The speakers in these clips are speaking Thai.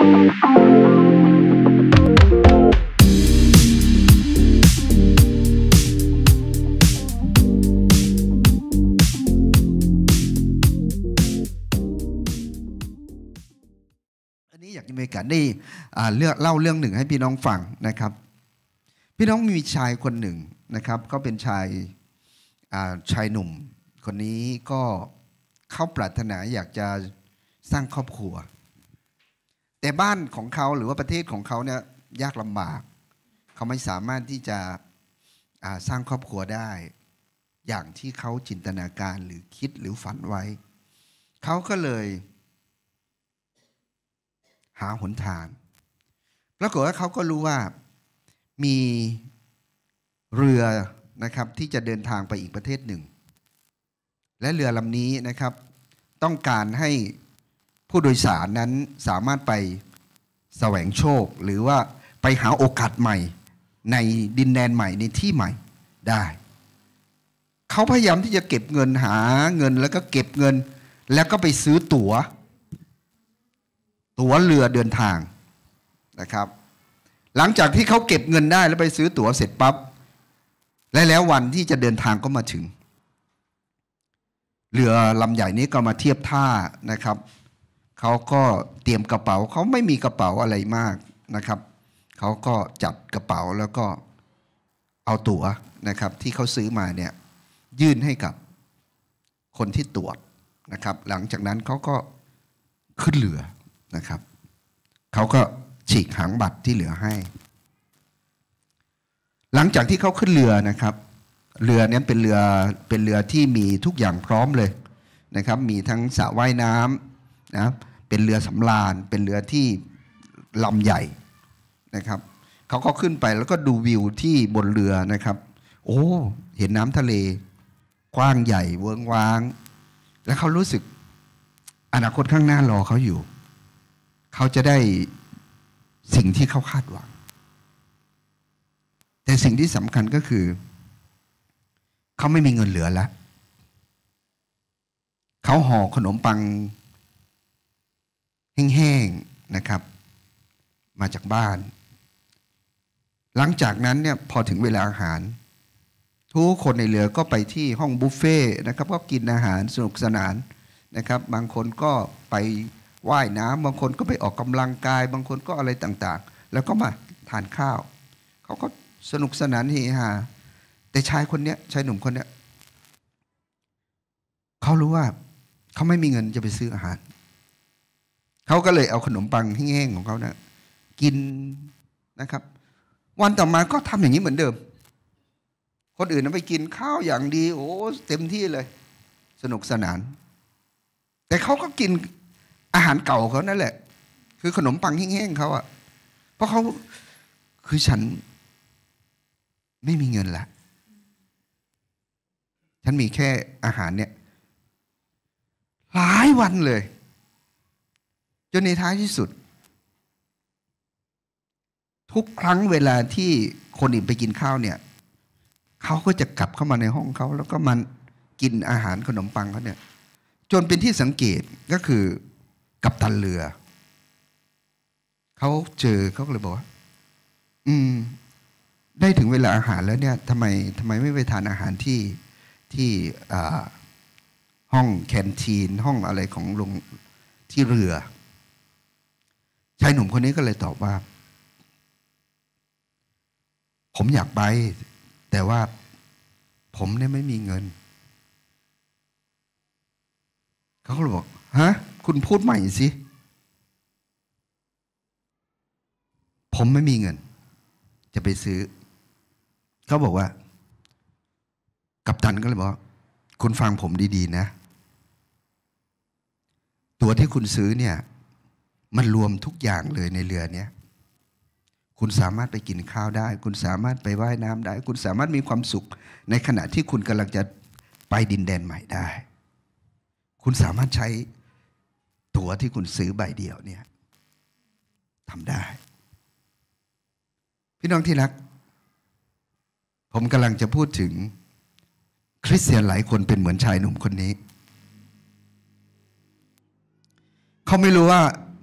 อยากจะมีการได้เล่าเรื่องหนึ่งให้พี่น้องฟังนะครับพี่น้องมีชายคนหนึ่งนะครับเขาเป็นชายหนุ่มคนนี้ก็เขาปรารถนาอยากจะสร้างครอบครัวแต่บ้านของเขาหรือว่าประเทศของเขาเนี่ยยากลำบากเขาไม่สามารถที่จะสร้างครอบครัวได้อย่างที่เขาจินตนาการหรือคิดหรือฝันไว้เขาก็เลยหาหนทางปรากฏว่าเขาก็รู้ว่ามีเรือนะครับที่จะเดินทางไปอีกประเทศหนึ่งและเรือลำนี้นะครับต้องการให้ผู้โดยสารนั้นสามารถไปแสวงโชคหรือว่าไปหาโอกาสใหม่ในดินแดนใหม่ในที่ใหม่ได้เขาพยายามที่จะเก็บเงินหาเงินแล้วก็เก็บเงินแล้วก็ไปซื้อตั๋วเรือเดินทางนะครับหลังจากที่เขาเก็บเงินได้แล้วไปซื้อตั๋วเสร็จปั๊บแล้ววันที่จะเดินทางก็มาถึงเรือลำใหญ่นี้ก็มาเทียบท่านะครับเขาก็เตรียมกระเป๋าเขาไม่มีกระเป๋าอะไรมากนะครับเขาก็จัดกระเป๋าแล้วก็เอาตั๋วนะครับที่เขาซื้อมาเนี่ยยื่นให้กับคนที่ตรวจนะครับหลังจากนั้นเขาก็ขึ้นเรือนะครับเขาก็ฉีกหางบัตรที่เหลือให้หลังจากที่เขาขึ้นเรือนะครับเรือนี้เป็นเรือที่มีทุกอย่างพร้อมเลยนะครับมีทั้งสระว่ายน้ำนะเป็นเรือสำราญเป็นเรือที่ลำใหญ่นะครับเขาก็ขึ้นไปแล้วก็ดูวิวที่บนเรือนะครับโอ้เห็นน้ำทะเลกว้างใหญ่เวิ้งว้างแล้วเขารู้สึกอนาคตข้างหน้ารอเขาอยู่เขาจะได้สิ่งที่เขาคาดหวังแต่สิ่งที่สำคัญก็คือเขาไม่มีเงินเหลือแล้วเขาห่อขนมปังแห้งๆนะครับมาจากบ้านหลังจากนั้นเนี่ยพอถึงเวลาอาหารทุกคนในเรือก็ไปที่ห้องบุฟเฟ่นะครับก็กินอาหารสนุกสนานนะครับบางคนก็ไปว่ายน้ำบางคนก็ไปออกกำลังกายบางคนก็อะไรต่างๆแล้วก็มาทานข้าวเขาก็สนุกสนานเฮฮาแต่ชายหนุ่มคนเนี้ยเขารู้ว่าเขาไม่มีเงินจะไปซื้ออาหารเขาก็เลยเอาขนมปังแห้งๆของเขานะกินนะครับวันต่อมาก็ทำอย่างนี้เหมือนเดิมคนอื่นไปกินข้าวอย่างดีโอ้เต็มที่เลยสนุกสนานแต่เขาก็กินอาหารเก่าเขานั่นแหละคือขนมปังแห้งๆเขาอะเพราะเขาคือฉันไม่มีเงินละฉันมีแค่อาหารเนี่ยหลายวันเลยจนในท้ายที่สุดทุกครั้งเวลาที่คนอื่นไปกินข้าวเนี่ยเขาก็จะกลับเข้ามาในห้องเขาแล้วก็มันกินอาหารขนมปังเขาเนี่ยจนเป็นที่สังเกตก็คือกัปตันเรือเขาเจอเขาก็เลยบอกว่าได้ถึงเวลาอาหารแล้วเนี่ยทำไมไม่ไปทานอาหารที่ห้องแคนทีนห้องอะไรของโรงที่เรือชายหนุ่มคนนี้ก็เลยตอบว่าผมอยากไปแต่ว่าผมเนี่ยไม่มีเงินเขาก็เลยบอกฮะคุณพูดใหม่สิผมไม่มีเงินจะไปซื้อเขาบอกว่ากัปตันก็เลยบอกคุณฟังผมดีๆนะตั๋วที่คุณซื้อเนี่ยมันรวมทุกอย่างเลยในเรือเนี้ยคุณสามารถไปกินข้าวได้คุณสามารถไปว่ายน้ำได้คุณสามารถมีความสุขในขณะที่คุณกำลังจะไปดินแดนใหม่ได้คุณสามารถใช้ตั๋วที่คุณซื้อใบเดียวเนี่ยทำได้พี่น้องที่รักผมกำลังจะพูดถึงคริสเตียนหลายคนเป็นเหมือนชายหนุ่มคนนี้เขาไม่รู้ว่า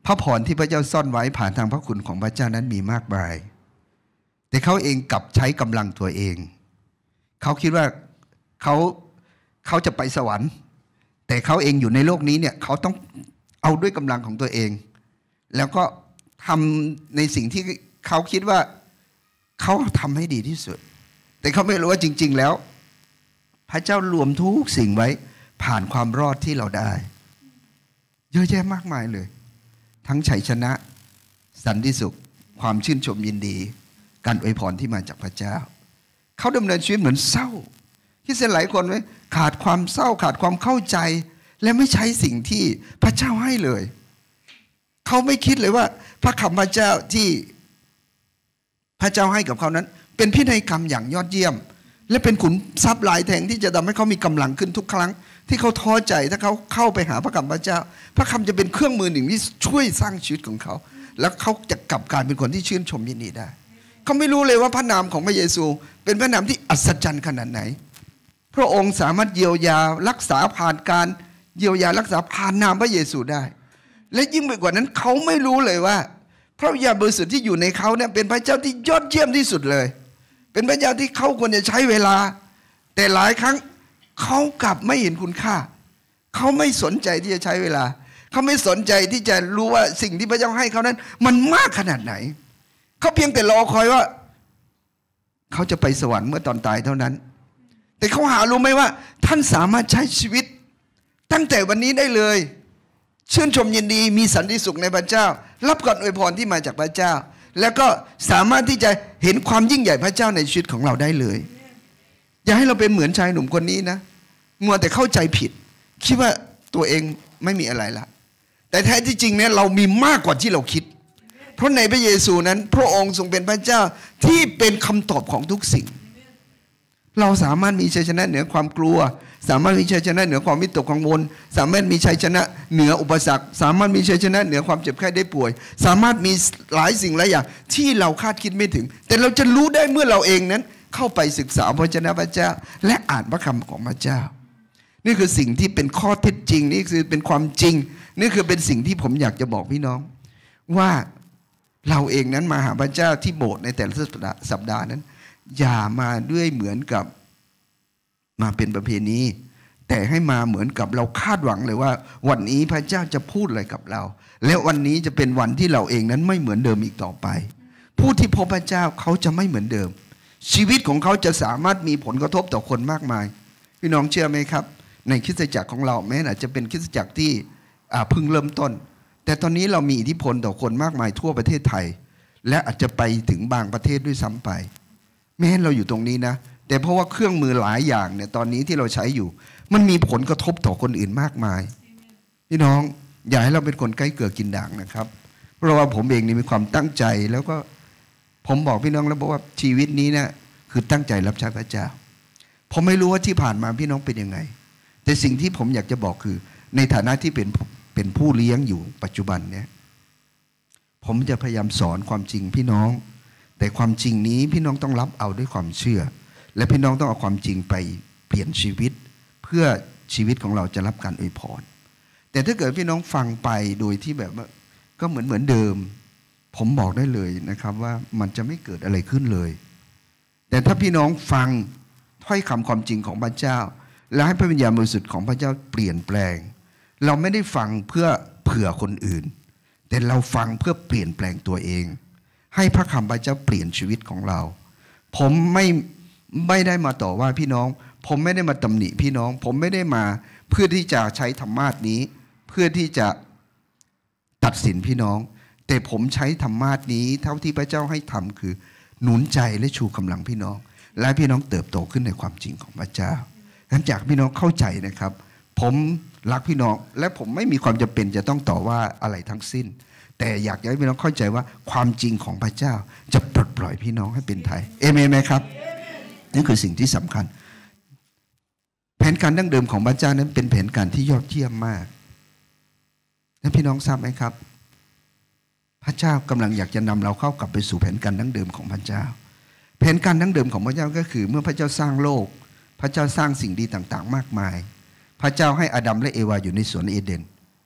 พระพรที่พระเจ้าซ่อนไว้ผ่านทางพระคุณของพระเจ้านั้นมีมากมายแต่เขาเองกลับใช้กำลังตัวเองเขาคิดว่าเขาจะไปสวรรค์แต่เขาเองอยู่ในโลกนี้เนี่ยเขาต้องเอาด้วยกำลังของตัวเองแล้วก็ทำในสิ่งที่เขาคิดว่าเขาทำให้ดีที่สุดแต่เขาไม่รู้ว่าจริงๆแล้วพระเจ้ารวมทุกสิ่งไว้ผ่านความรอดที่เราได้เยอะแยะมากมายเลยทั้งชัยชนะสันติสุขความชื่นชมยินดีการอวยพรที่มาจากพระเจ้าเขาดำเนินชีวิตเหมือนเศร้าที่เสียหลายคนไหมขาดความเศร้าขาดความเข้าใจและไม่ใช้สิ่งที่พระเจ้าให้เลยเขาไม่คิดเลยว่าพระคำพระเจ้าที่พระเจ้าให้กับเขานั้นเป็นพินัยกรรมอย่างยอดเยี่ยมและเป็นขุนทรัพย์หลายแห่งที่จะทำให้เขามีกำลังขึ้นทุกครั้งที่เขาท้อใจถ้าเขาเข้าไปหาพระคำพระเจ้าพระคำจะเป็นเครื่องมือหนึ่งที่ช่วยสร้างชีวิตของเขาแล้วเขาจะกลับกลายเป็นคนที่ชื่นชมยินดีได้เขาไม่รู้เลยว่าพระนามของพระเยซูเป็นพระนามที่อัศจรรย์ขนาดไหนพระองค์สามารถเยียวยารักษาผ่านการเยียวยารักษาผ่านนามพระเยซูได้และยิ่งไปกว่านั้นเขาไม่รู้เลยว่าพระวิญญาณบริสุทธิ์ที่อยู่ในเขาเนี่ยเป็นพระเจ้าที่ยอดเยี่ยมที่สุดเลยเป็นพระเจ้าที่เขาควรจะใช้เวลาแต่หลายครั้งเขากลับไม่เห็นคุณค่าเขาไม่สนใจที่จะใช้เวลาเขาไม่สนใจที่จะรู้ว่าสิ่งที่พระเจ้าให้เขานั้นมันมากขนาดไหนเขาเพียงแต่รอคอยว่าเขาจะไปสวรรค์เมื่อตอนตายเท่านั้นแต่เขาหารู้ไหมว่าท่านสามารถใช้ชีวิตตั้งแต่วันนี้ได้เลยชื่นชมยินดีมีสันติสุขในพระเจ้ารับการอวยพรที่มาจากพระเจ้าแล้วก็สามารถที่จะเห็นความยิ่งใหญ่พระเจ้าในชีวิตของเราได้เลยอย่าให้เราเป็นเหมือนชายหนุ่มคนนี้นะมัวแต่เข้าใจผิดคิดว่าตัวเองไม่มีอะไรละแต่แท้ที่จริงเนี่ยเรามีมากกว่าที่เราคิดเพราะในพระเยซูนั้นพระองค์ทรงเป็นพระเจ้าที่เป็นคำตอบของทุกสิ่งเราสามารถมีชัยชนะเหนือความกลัวสามารถมีชัยชนะเหนือความวิตกกังวลสามารถมีชัยชนะเหนืออุปสรรคสามารถมีชัยชนะเหนือความเจ็บไข้ได้ป่วยสามารถมีหลายสิ่งหลายอย่างที่เราคาดคิดไม่ถึงแต่เราจะรู้ได้เมื่อเราเองนั้นเข้าไปศึกษาพระวจนะพระเจ้าและอ่านพระคำของพระเจ้านี่คือสิ่งที่เป็นข้อเท็จจริงนี่คือเป็นความจริงนี่คือเป็นสิ่งที่ผมอยากจะบอกพี่น้องว่าเราเองนั้นมาหาพระเจ้าที่โบสถ์ในแต่ละสัปดาห์นั้นอย่ามาด้วยเหมือนกับมาเป็นประเพณีแต่ให้มาเหมือนกับเราคาดหวังเลยว่าวันนี้พระเจ้าจะพูดอะไรกับเราและวันนี้จะเป็นวันที่เราเองนั้นไม่เหมือนเดิมอีกต่อไปผู้ที่พบพระเจ้าเขาจะไม่เหมือนเดิมชีวิตของเขาจะสามารถมีผลกระทบต่อคนมากมายพี่น้องเชื่อไหมครับในคริสตจักรของเราแม้อาจจะเป็นคริสตจักรที่เพิ่งเริ่มต้นแต่ตอนนี้เรามีอิทธิพลต่อคนมากมายทั่วประเทศไทยและอาจจะไปถึงบางประเทศด้วยซ้ำไปแม้เราอยู่ตรงนี้นะแต่เพราะว่าเครื่องมือหลายอย่างเนี่ยตอนนี้ที่เราใช้อยู่มันมีผลกระทบต่อคนอื่นมากมายพี่น้องอย่าให้เราเป็นคนใกล้เกลือกินด่างนะครับเพราะว่าผมเองนี่มีความตั้งใจแล้วก็ผมบอกพี่น้องแล้วบอกว่าชีวิตนี้เนี่ยคือตั้งใจรับใช้พระเจ้าผมไม่รู้ว่าที่ผ่านมาพี่น้องเป็นยังไงแต่สิ่งที่ผมอยากจะบอกคือในฐานะที่เป็นผู้เลี้ยงอยู่ปัจจุบันเนี่ยผมจะพยายามสอนความจริงพี่น้องแต่ความจริงนี้พี่น้องต้องรับเอาด้วยความเชื่อและพี่น้องต้องเอาความจริงไปเปลี่ยนชีวิตเพื่อชีวิตของเราจะรับการอวยพรแต่ถ้าเกิดพี่น้องฟังไปโดยที่แบบว่าก็เหมือนเดิมผมบอกได้เลยนะครับว่ามันจะไม่เกิดอะไรขึ้นเลยแต่ถ้าพี่น้องฟังถ้อยคำความจริงของพระเจ้าและให้พระวิญญาณบริสุทธิ์ของพระเจ้าเปลี่ยนแปลงเราไม่ได้ฟังเพื่อเผื่อคนอื่นแต่เราฟังเพื่อเปลี่ยนแปลงตัวเองให้พระคำพระเจ้าเปลี่ยนชีวิตของเราผมไม่ได้มาต่อว่าพี่น้องผมไม่ได้มาตำหนิพี่น้องผมไม่ได้มาเพื่อที่จะใช้ธรรมาสนี้เพื่อที่จะตัดสินพี่น้องแต่ผมใช้ธรรมาสนี้เท่าที่พระเจ้าให้ทำคือหนุนใจและชูกำลังพี่น้องและพี่น้องเติบโตขึ้นในความจริงของพระเจ้างั้นจากพี่น้องเข้าใจนะครับผมรักพี่น้องและผมไม่มีความจำเป็นจะต้องต่อว่าอะไรทั้งสิ้นแต่อยากให้พี่น้องเข้าใจว่าความจริงของพระเจ้าจะปลดปล่อยพี่น้องให้เป็นไทยเอเมนไหมครับนี่คือสิ่งที่สำคัญแผนการดั้งเดิมของพระเจ้านั้นเป็นแผนการที่ยอดเยี่ยมมากและพี่น้องทราบไหมครับพระเจ้ากำลังอยากจะนำเราเข้ากลับไปสู่แผนการดั้งเดิมของพระเจ้าแผนการดั้งเดิมของพระเจ้าก็คือเมื่อพระเจ้าสร้างโลกพระเจ้าสร้างสิ่งดีต่างๆมากมายพระเจ้าให้อาดัมและเอวาอยู่ในสวนเอเดน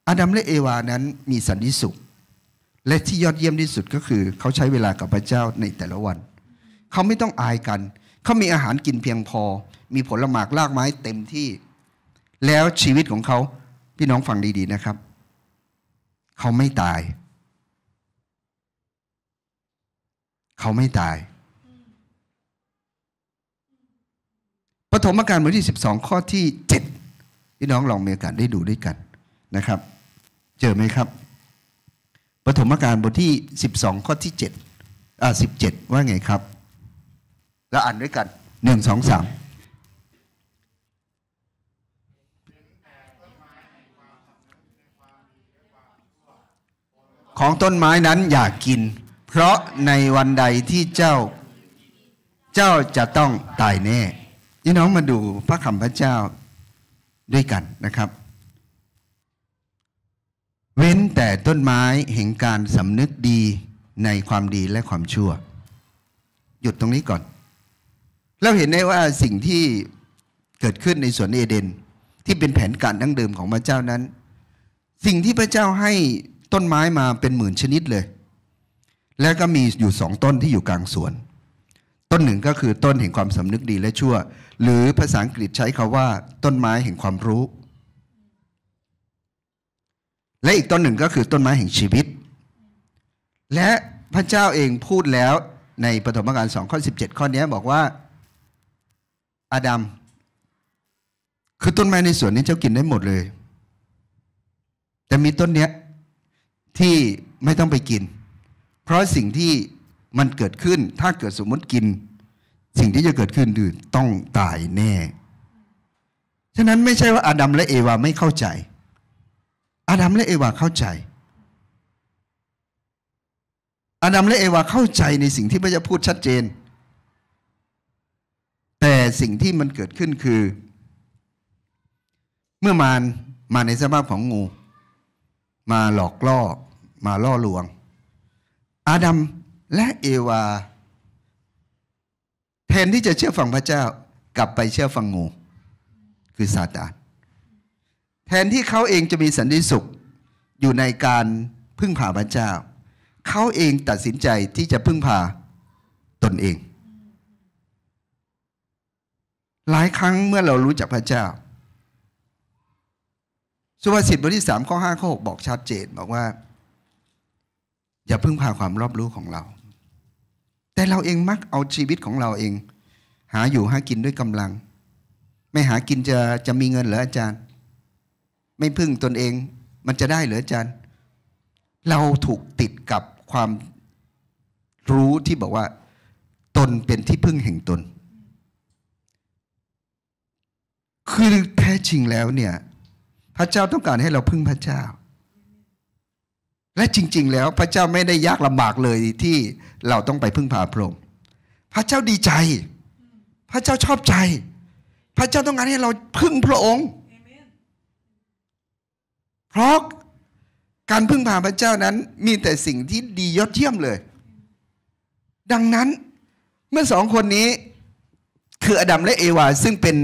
อาดัมและเอวานั้นมีสันติสุขและที่ยอดเยี่ยมที่สุดก็คือเขาใช้เวลากับพระเจ้าในแต่ละวันเขาไม่ต้องอายกันเขามีอาหารกินเพียงพอมีผลหมากรากไม้เต็มที่แล้วชีวิตของเขาพี่น้องฟังดีๆนะครับเขาไม่ตายเขาไม่ตายปฐมกาลบทที่12ข้อที่7พี่น้องลองมีโอกาสได้ดูด้วยกันนะครับเจอไหมครับปฐมกาลบทที่12ข้อที่17ว่าไงครับแล้วอ่านด้วยกัน1 2 3ของต้นไม้นั้นอย่ากินเพราะในวันใดที่เจ้าจะต้องตายแน่พี่น้องมาดูพระคำพระเจ้าด้วยกันนะครับเว้นแต่ต้นไม้แห่งการสำนึกดีในความดีและความชั่วหยุดตรงนี้ก่อนเราเห็นได้ว่าสิ่งที่เกิดขึ้นในสวนเอเดนที่เป็นแผนการดั้งเดิมของพระเจ้านั้นสิ่งที่พระเจ้าให้ต้นไม้มาเป็นหมื่นชนิดเลยแล้วก็มีอยู่2 ต้นที่อยู่กลางสวนต้นหนึ่งก็คือต้นแห่งความสำนึกดีและชั่วหรือภาษาอังกฤษใช้คำว่าต้นไม้แห่งความรู้และอีกต้นหนึ่งก็คือต้นไม้แห่งชีวิตและพระเจ้าเองพูดแล้วในปฐมกาล2ข้อ17ข้อนี้บอกว่าอาดัมคือต้นไม้ในสวนนี้เจ้ากินได้หมดเลยแต่มีต้นเนี้ยที่ไม่ต้องไปกินเพราะสิ่งที่มันเกิดขึ้นถ้าเกิดสมมติกินสิ่งที่จะเกิดขึ้นคือต้องตายแน่ฉะนั้นไม่ใช่ว่าอาดัมและเอวาไม่เข้าใจอาดัมและเอวาเข้าใจอาดัมและเอวาเข้าใจในสิ่งที่พระเจ้าพูดชัดเจนแต่สิ่งที่มันเกิดขึ้นคือเมื่อมาในสภาพของงูมาหลอกล่อมาล่อลวงอาดัมและเอวาแทนที่จะเชื่อฟังพระเจ้ากลับไปเชื่อฟังงูคือซาตานแทนที่เขาเองจะมีสันติสุขอยู่ในการพึ่งพาพระเจ้าเขาเองตัดสินใจที่จะพึ่งพาตนเองหลายครั้งเมื่อเรารู้จักพระเจ้าสุภาษิตบทที่3ข้อ5ข้อ6บอกชัดเจนบอกว่าอย่าพึ่งพาความรอบรู้ของเราแต่เราเองมักเอาชีวิตของเราเองหาอยู่หากินด้วยกำลังไม่หากินจะมีเงินเหรออาจารย์ไม่พึ่งตนเองมันจะได้เหรออาจารย์เราถูกติดกับความรู้ที่บอกว่าตนเป็นที่พึ่งแห่งตนคือแท้จริงแล้วเนี่ยพระเจ้าต้องการให้เราพึ่งพระเจ้าและจริงๆแล้วพระเจ้าไม่ได้ยากลำบากเลยที่เราต้องไปพึ่งพาพระองค์พระเจ้าดีใจพระเจ้าชอบใจพระเจ้าต้องการให้เราพึ่งพระองค์เพราะการพึ่งพาพระเจ้านั้นมีแต่สิ่งที่ดียอดเยี่ยมเลยดังนั้นเมื่อ2 คนนี้คืออาดัมและเอวาซึ่งเป็น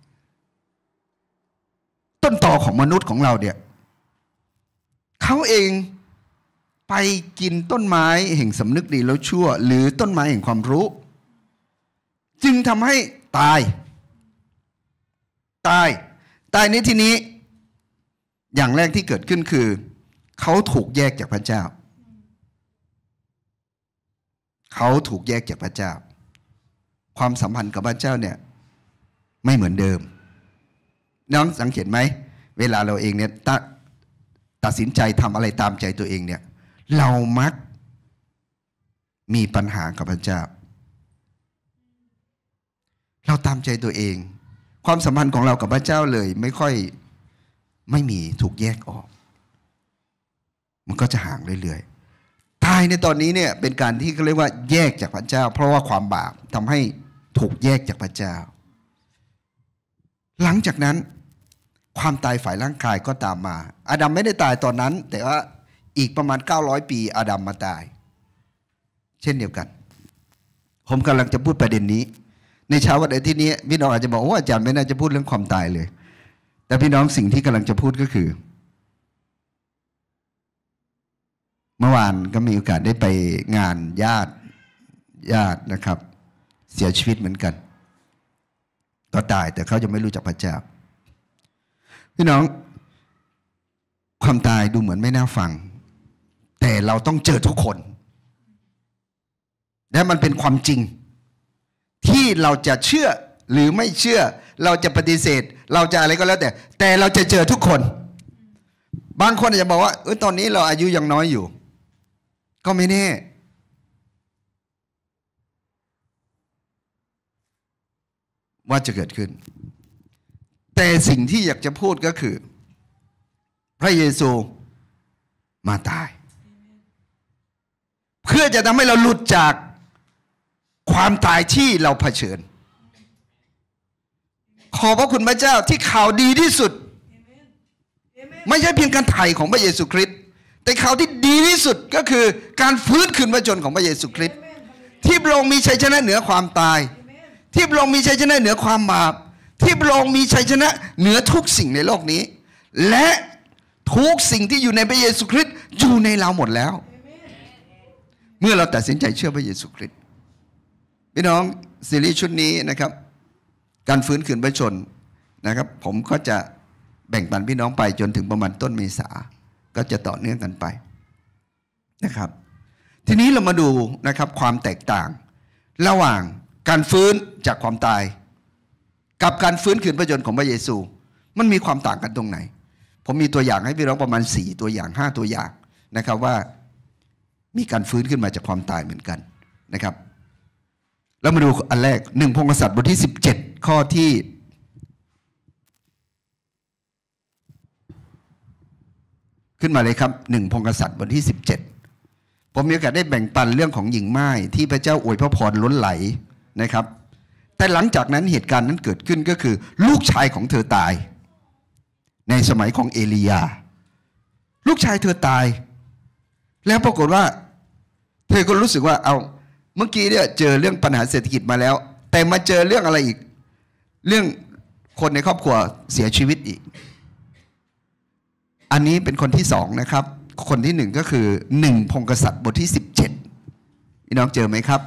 ต้นตอของมนุษย์ของเราเนี่ยเขาเองไปกินต้นไม้แห่งสำนึกดีแล้วชั่วหรือต้นไม้แห่งความรู้จึงทำให้ตายในที่นี้อย่างแรกที่เกิดขึ้นคือเขาถูกแยกจากพระเจ้าความสัมพันธ์กับพระเจ้าเนี่ยไม่เหมือนเดิมน้องสังเกตไหมเวลาเราเองเนี่ยตัดสินใจทำอะไรตามใจตัวเองเนี่ยเรามักมีปัญหากับพระเจ้าเราตามใจตัวเองความสัมพันธ์ของเรากับพระเจ้าเลยไม่มีถูกแยกออกมันก็จะห่างเรื่อยๆตายในตอนนี้เนี่ยเป็นการที่เขาเรียกว่าแยกจากพระเจ้าเพราะว่าความบาปทำให้ถูกแยกจากพระเจ้าหลังจากนั้นความตายฝ่ายร่างกายก็ตามมาอาดัมไม่ได้ตายตอนนั้นแต่ว่าอีกประมาณ900 ปีอาดัมมาตายเช่นเดียวกันผมกำลังจะพูดประเด็นนี้ในเช้าวันอาทิตย์นี้พี่น้องอาจจะบอกว่าอาจารย์ไม่น่าจะพูดเรื่องความตายเลยแต่พี่น้องสิ่งที่กำลังจะพูดก็คือเมื่อวานก็มีโอกาสได้ไปงานญาตินะครับ เสียชีวิตเหมือนกันก็ตายแต่เขาจะไม่รู้จักพระเจ้าพี่น้องความตายดูเหมือนไม่น่าฟังแต่เราต้องเจอทุกคนและมันเป็นความจริงที่เราจะเชื่อหรือไม่เชื่อเราจะปฏิเสธเราจะอะไรก็แล้วแต่เราจะเจอทุกคนบางคนอาจจะบอกว่าตอนนี้เราอายุยังน้อยอยู่ก็ไม่แน่ว่าจะเกิดขึ้นแต่สิ่งที่อยากจะพูดก็คือพระเยซูมาตายเพื่อจะทำให้เราหลุดจากความตายที่เราเผชิญขอบพระคุณพระเจ้าที่ข่าวดีที่สุดไม่ใช่เพียงการไถ่ของพระเยซูคริสต์แต่ข่าวที่ดีที่สุดก็คือการฟื้นคืนพระชนของพระเยซูคริสต์ที่พระองค์มีชัยชนะเหนือความตายที่พระองค์มีชัยชนะเหนือความบาปที่พระองค์มีชัยชนะเหนือทุกสิ่งในโลกนี้และทุกสิ่งที่อยู่ในพระเยซูคริสต์อยู่ในเราหมดแล้วเมื่อเราตัดสินใจเชื่อพระเยซูคริสต์พี่น้องซีรีส์ชุดนี้นะครับการฟื้นคืนพระชนนะครับผมก็จะแบ่งปันพี่น้องไปจนถึงประมาณต้นเมษาก็จะต่อเนื่องกันไปนะครับทีนี้เรามาดูนะครับความแตกต่างระหว่างการฟื้นจากความตายกับการฟื้นคืนพระชนของพระเยซูมันมีความต่างกันตรงไหนผมมีตัวอย่างให้พี่น้องประมาณ4ตัวอย่าง5ตัวอย่างนะครับว่ามีการฟื้นขึ้นมาจากความตายเหมือนกันนะครับแล้วมาดูอันแรก1พงศษัตริย์บทที่17ข้อที่ขึ้นมาเลยครับ1พงศษัตริย์บทที่17ผมมีโอกาสได้แบ่งปันเรื่องของหญิงม่ายที่พระเจ้าอวยพระพรล้นไหลนะครับแต่หลังจากนั้นเหตุการณ์นั้นเกิดขึ้นก็คือลูกชายของเธอตายในสมัยของเอลียาลูกชายเธอตายแล้วปรากฏว่าเธอก็รู้สึกว่าเอาเมื่อกี้เนี่ยเจอเรื่องปัญหาเศรษฐกิจมาแล้วแต่มาเจอเรื่องอะไรอีกเรื่องคนในครอบครัวเสียชีวิตอีกอันนี้เป็นคนที่2นะครับคนที่1ก็คือ1พงศษัตริย์บทที่17พี่น้องเจอไหมครับ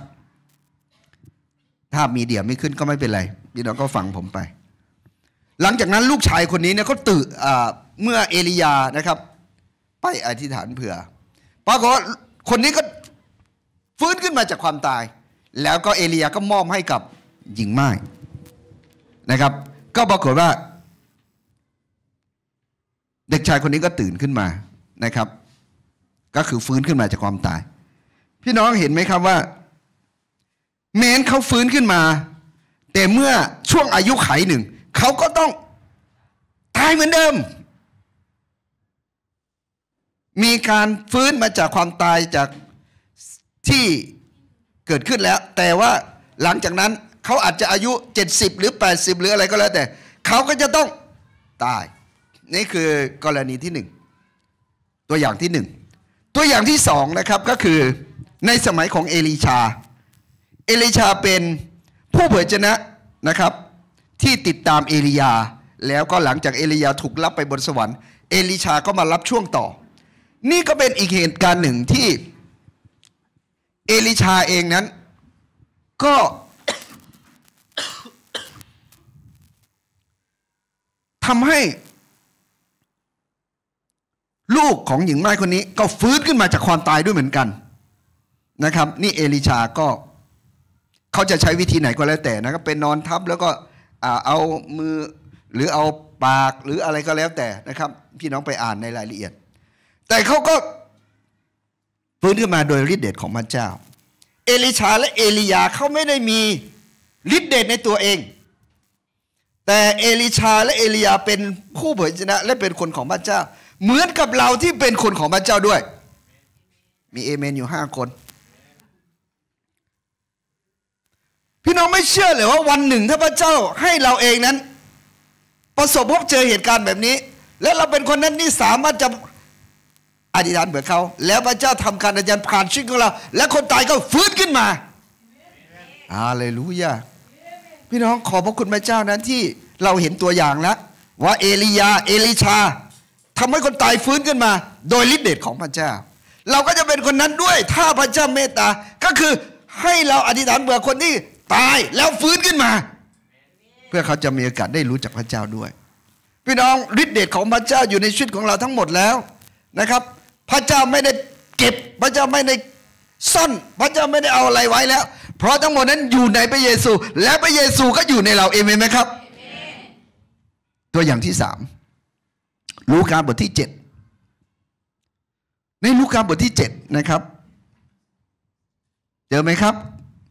ถ้ามีเดียไม่ขึ้นก็ไม่เป็นไรพี่น้องก็ฟังผมไปหลังจากนั้นลูกชายคนนี้เนี่ยก็ตื่นเมื่อเอลียานะครับไปอธิษฐานเผื่อปรากฏว่าคนนี้ก็ฟื้นขึ้นมาจากความตายแล้วก็เอลียาก็มอบให้กับหญิงม่ายนะครับก็ปรากฏว่าเด็กชายคนนี้ก็ตื่นขึ้นมานะครับก็คือฟื้นขึ้นมาจากความตายพี่น้องเห็นไหมครับว่าแม้นเขาฟื้นขึ้นมาแต่เมื่อช่วงอายุไขหนึ่งเขาก็ต้องตายเหมือนเดิมมีการฟื้นมาจากความตายจากที่เกิดขึ้นแล้วแต่ว่าหลังจากนั้นเขาอาจจะอายุ70หรือ80หรืออะไรก็แล้วแต่เขาก็จะต้องตายนี่คือกรณีที่1ตัวอย่างที่1ตัวอย่างที่2นะครับก็คือในสมัยของเอลีชาเป็นผู้เผยชนะนะครับที่ติดตามเอลียาแล้วก็หลังจากเอลียาถูกรับไปบนสวรรค์เอลีชาก็มารับช่วงต่อนี่ก็เป็นอีกเหตุการณ์หนึ่งที่เอลีชาเองนั้นก็ ทำให้ลูกของหญิงม่ายคนนี้ก็ฟื้นขึ้นมาจากความตายด้วยเหมือนกันนะครับนี่เอลีชาก็เขาจะใช้วิธีไหนก็แล้วแต่นะครับเป็นนอนทับแล้วก็เอามือหรือเอาปากหรืออะไรก็แล้วแต่นะครับพี่น้องไปอ่านในรายละเอียดแต่เขาก็ฟื้นขึ้นมาโดยฤทธิ์เดชของพระเจ้าเอลีชาและเอลียาเขาไม่ได้มีฤทธิ์เดชในตัวเองแต่เอลีชาและเอลียาเป็นผู้เผยชนะและเป็นคนของพระเจ้าเหมือนกับเราที่เป็นคนของพระเจ้าด้วยมีเอเมนอยู่5คนพี่น้องไม่เชื่อเลยว่าวันหนึ่งถ้าพระเจ้าให้เราเองนั้นประสบพบเจอเหตุการณ์แบบนี้และเราเป็นคนนั้นที่สามารถจะอธิษฐานเผื่อเขาแล้วพระเจ้าทำการอธิษฐานผ่านชีวิตของเราและคนตายก็ฟื้นขึ้นมาฮาเลลูยาพี่น้องขอบพระคุณพระเจ้านั้นที่เราเห็นตัวอย่างแล้วว่าเอลียาเอลีชาทำให้คนตายฟื้นขึ้นมาโดยฤทธิ์เดชของพระเจ้าเราก็จะเป็นคนนั้นด้วยถ้าพระเจ้าเมตตาก็คือให้เราอธิษฐานเผื่อคนที่ตายแล้วฟื้นขึ้นมาเพื่อเขาจะมีโอกาสได้รู้จักพระเจ้าด้วยพี่น้องฤทธิ์เดชของพระเจ้าอยู่ในชีวิตของเราทั้งหมดแล้วนะครับพระเจ้าไม่ได้เก็บพระเจ้าไม่ได้ซ่อนพระเจ้าไม่ได้เอาอะไรไว้แล้วเพราะทั้งหมดนั้นอยู่ในพระเยซูและพระเยซูก็อยู่ในเราเอเมนไหมครับตัวอย่างที่3ลูกาบทที่7ในลูกาบทที่7นะครับเจอไหมครับ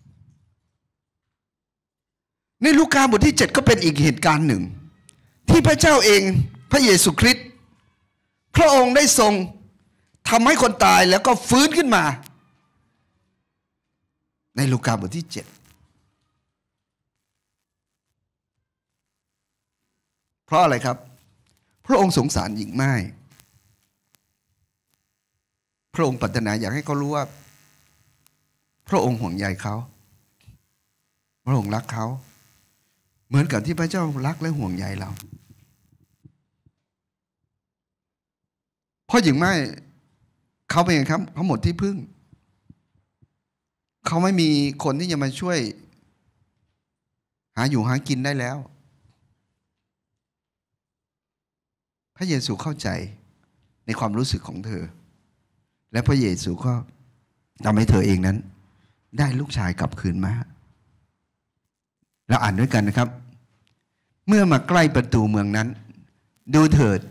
ในลูกาบทที่7ก็เป็นอีกเหตุการณ์หนึ่งที่พระเจ้าเองพระเยซูคริสต์พระองค์ได้ทรงทำให้คนตายแล้วก็ฟื้นขึ้นมาในลูกาบทที่7เพราะอะไรครับพระองค์สงสารหญิงม่ายพระองค์ปรารถนาอยากให้เขารู้ว่าพระองค์ห่วงใยเขาพระองค์รักเขาเหมือนกับที่พระเจ้ารักและห่วงใยเราเพราะหญิงม่ายเขาเป็นไงครับเขาหมดที่พึ่งเขาไม่มีคนที่จะมาช่วยหาอยู่หากินได้แล้วพระเยซูเข้าใจในความรู้สึกของเธอและพระเยซูก็ทำให้เธอเองนั้นได้ลูกชายกลับคืนมาเราอ่านด้วยกันนะครับเมื่อมาใกล้ประตูเมืองนั้นดูเถิด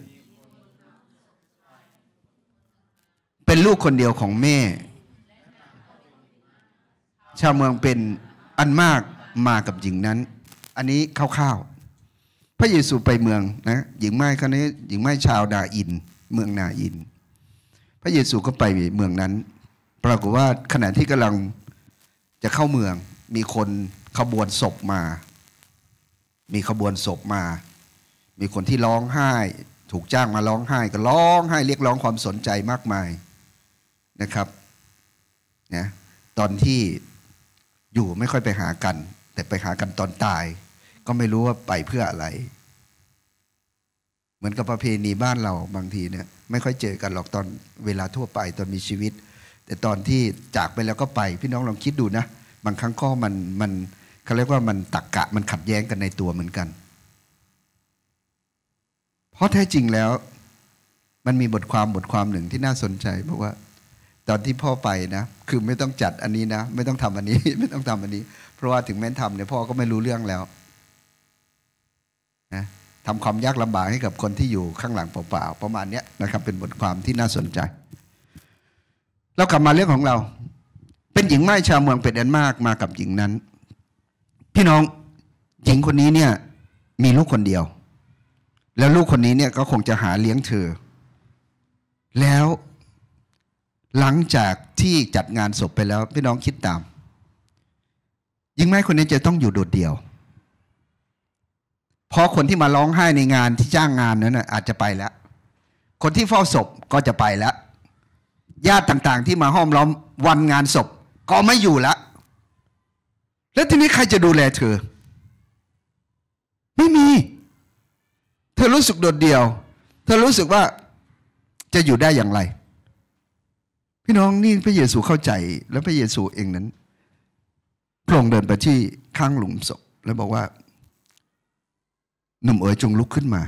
เป็นลูกคนเดียวของแม่ชาวเมืองเป็นอันมากมากับหญิงนั้นอันนี้คร่าวๆพระเยซูไปเมืองนะหญิงไม้คนนี้หญิงไม้ชาวนาอินเมืองนาอินพระเยซูก็ไปเมืองนั้นปรากฏว่าขณะที่กำลังจะเข้าเมืองมีคนขบวนศพมามีขบวนศพมามีคนที่ร้องไห้ถูกจ้างมาร้องไห้ก็ร้องไห้เรียกร้องความสนใจมากมายนะครับนะตอนที่อยู่ไม่ค่อยไปหากันแต่ไปหากันตอนตายก็ไม่รู้ว่าไปเพื่ออะไรเหมือนกับประเพณีบ้านเราบางทีเนี่ยไม่ค่อยเจอกันหรอกตอนเวลาทั่วไปตอนมีชีวิตแต่ตอนที่จากไปแล้วก็ไปพี่น้องลองคิดดูนะบางครั้งก็มันเขาเรียกว่ามันตรรกะมันขัดแย้งกันในตัวเหมือนกันเพราะแท้จริงแล้วมันมีบทความหนึ่งที่น่าสนใจบอกว่าตอนที่พ่อไปนะคือไม่ต้องจัดอันนี้นะไม่ต้องทำอันนี้ไม่ต้องทำอันนี้เพราะว่าถึงแม้ทำเนี่ยพ่อก็ไม่รู้เรื่องแล้วนะทำความยากลำบากให้กับคนที่อยู่ข้างหลังเปล่าๆประมาณนี้นะครับเป็นบทความที่น่าสนใจเรากลับมาเรื่องของเราเป็นหญิงม่ายชาวเมืองเป็นอันมากมากับหญิงนั้นพี่น้องหญิงคนนี้เนี่ยมีลูกคนเดียวแล้วลูกคนนี้เนี่ยก็คงจะหาเลี้ยงเธอแล้วหลังจากที่จัดงานศพไปแล้วพี่น้องคิดตามหญิงม่ายคนนี้จะต้องอยู่โดดเดี่ยวเพราะคนที่มาร้องไห้ในงานที่จ้างงานนั้นอาจจะไปแล้วคนที่เฝ้าศพก็จะไปแล้วญาติต่างๆที่มาห้อมล้อมวันงานศพก็ไม่อยู่แล้วแล้วทีนี้ใครจะดูแลเธอไม่มีเธอรู้สึกโดดเดี่ยวเธอรู้สึกว่าจะอยู่ได้อย่างไรพี่น้องนี่พระเยซูเข้าใจแล้วพระเยซูเองนั้นพระองค์เดินไปที่ข้างหลุมศพแล้วบอกว่าหนุ่มเอ๋ยจงลุกขึ้นมา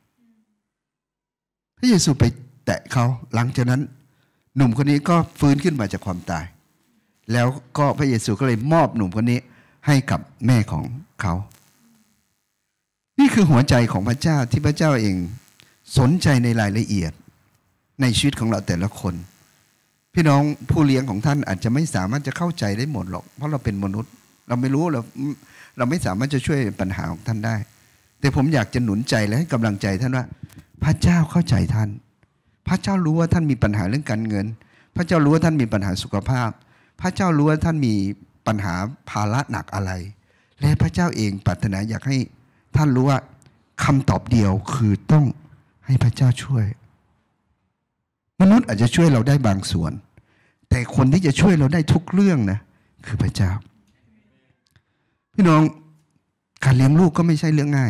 พระเยซูไปแตะเขาหลังจากนั้นหนุ่มคนนี้ก็ฟื้นขึ้นมาจากความตายแล้วก็พระเยซูก็เลยมอบหนุ่มคนนี้ให้กับแม่ของเขานี่คือหัวใจของพระเจ้าที่พระเจ้าเองสนใจในรายละเอียดในชีวิตของเราแต่ละคนพี่น้องผู้เลี้ยงของท่านอาจจะไม่สามารถจะเข้าใจได้หมดหรอกเพราะเราเป็นมนุษย์เราไม่รู้เราไม่สามารถจะช่วยปัญหาของท่านได้แต่ผมอยากจะหนุนใจและให้กำลังใจท่านว่าพระเจ้าเข้าใจท่านพระเจ้ารู้ว่าท่านมีปัญหาเรื่องการเงินพระเจ้ารู้ว่าท่านมีปัญหาสุขภาพพระเจ้ารู้ว่าท่านมีปัญหาภาระหนักอะไรและพระเจ้าเองปรารถนาอยากให้ท่านรู้ว่าคำตอบเดียวคือต้องให้พระเจ้าช่วยมนุษย์อาจจะช่วยเราได้บางส่วนแต่คนที่จะช่วยเราได้ทุกเรื่องนะคือพระเจ้าพี่น้องการเลี้ยงลูกก็ไม่ใช่เรื่องง่าย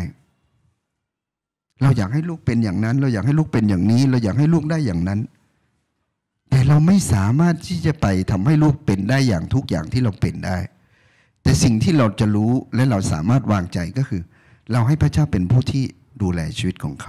เราอยากให้ลูกเป็นอย่างนั้นเราอยากให้ลูกเป็นอย่างนี้เราอยากให้ลูกได้อย่างนั้นแต่เราไม่สามารถที่จะไปทำให้ลูกเป็นได้อย่างทุกอย่างที่เราเป็นได้แต่สิ่งที่เราจะรู้และเราสามารถวางใจก็คือเราให้พระเจ้าเป็นผู้ที่ดูแลชีวิตของเขา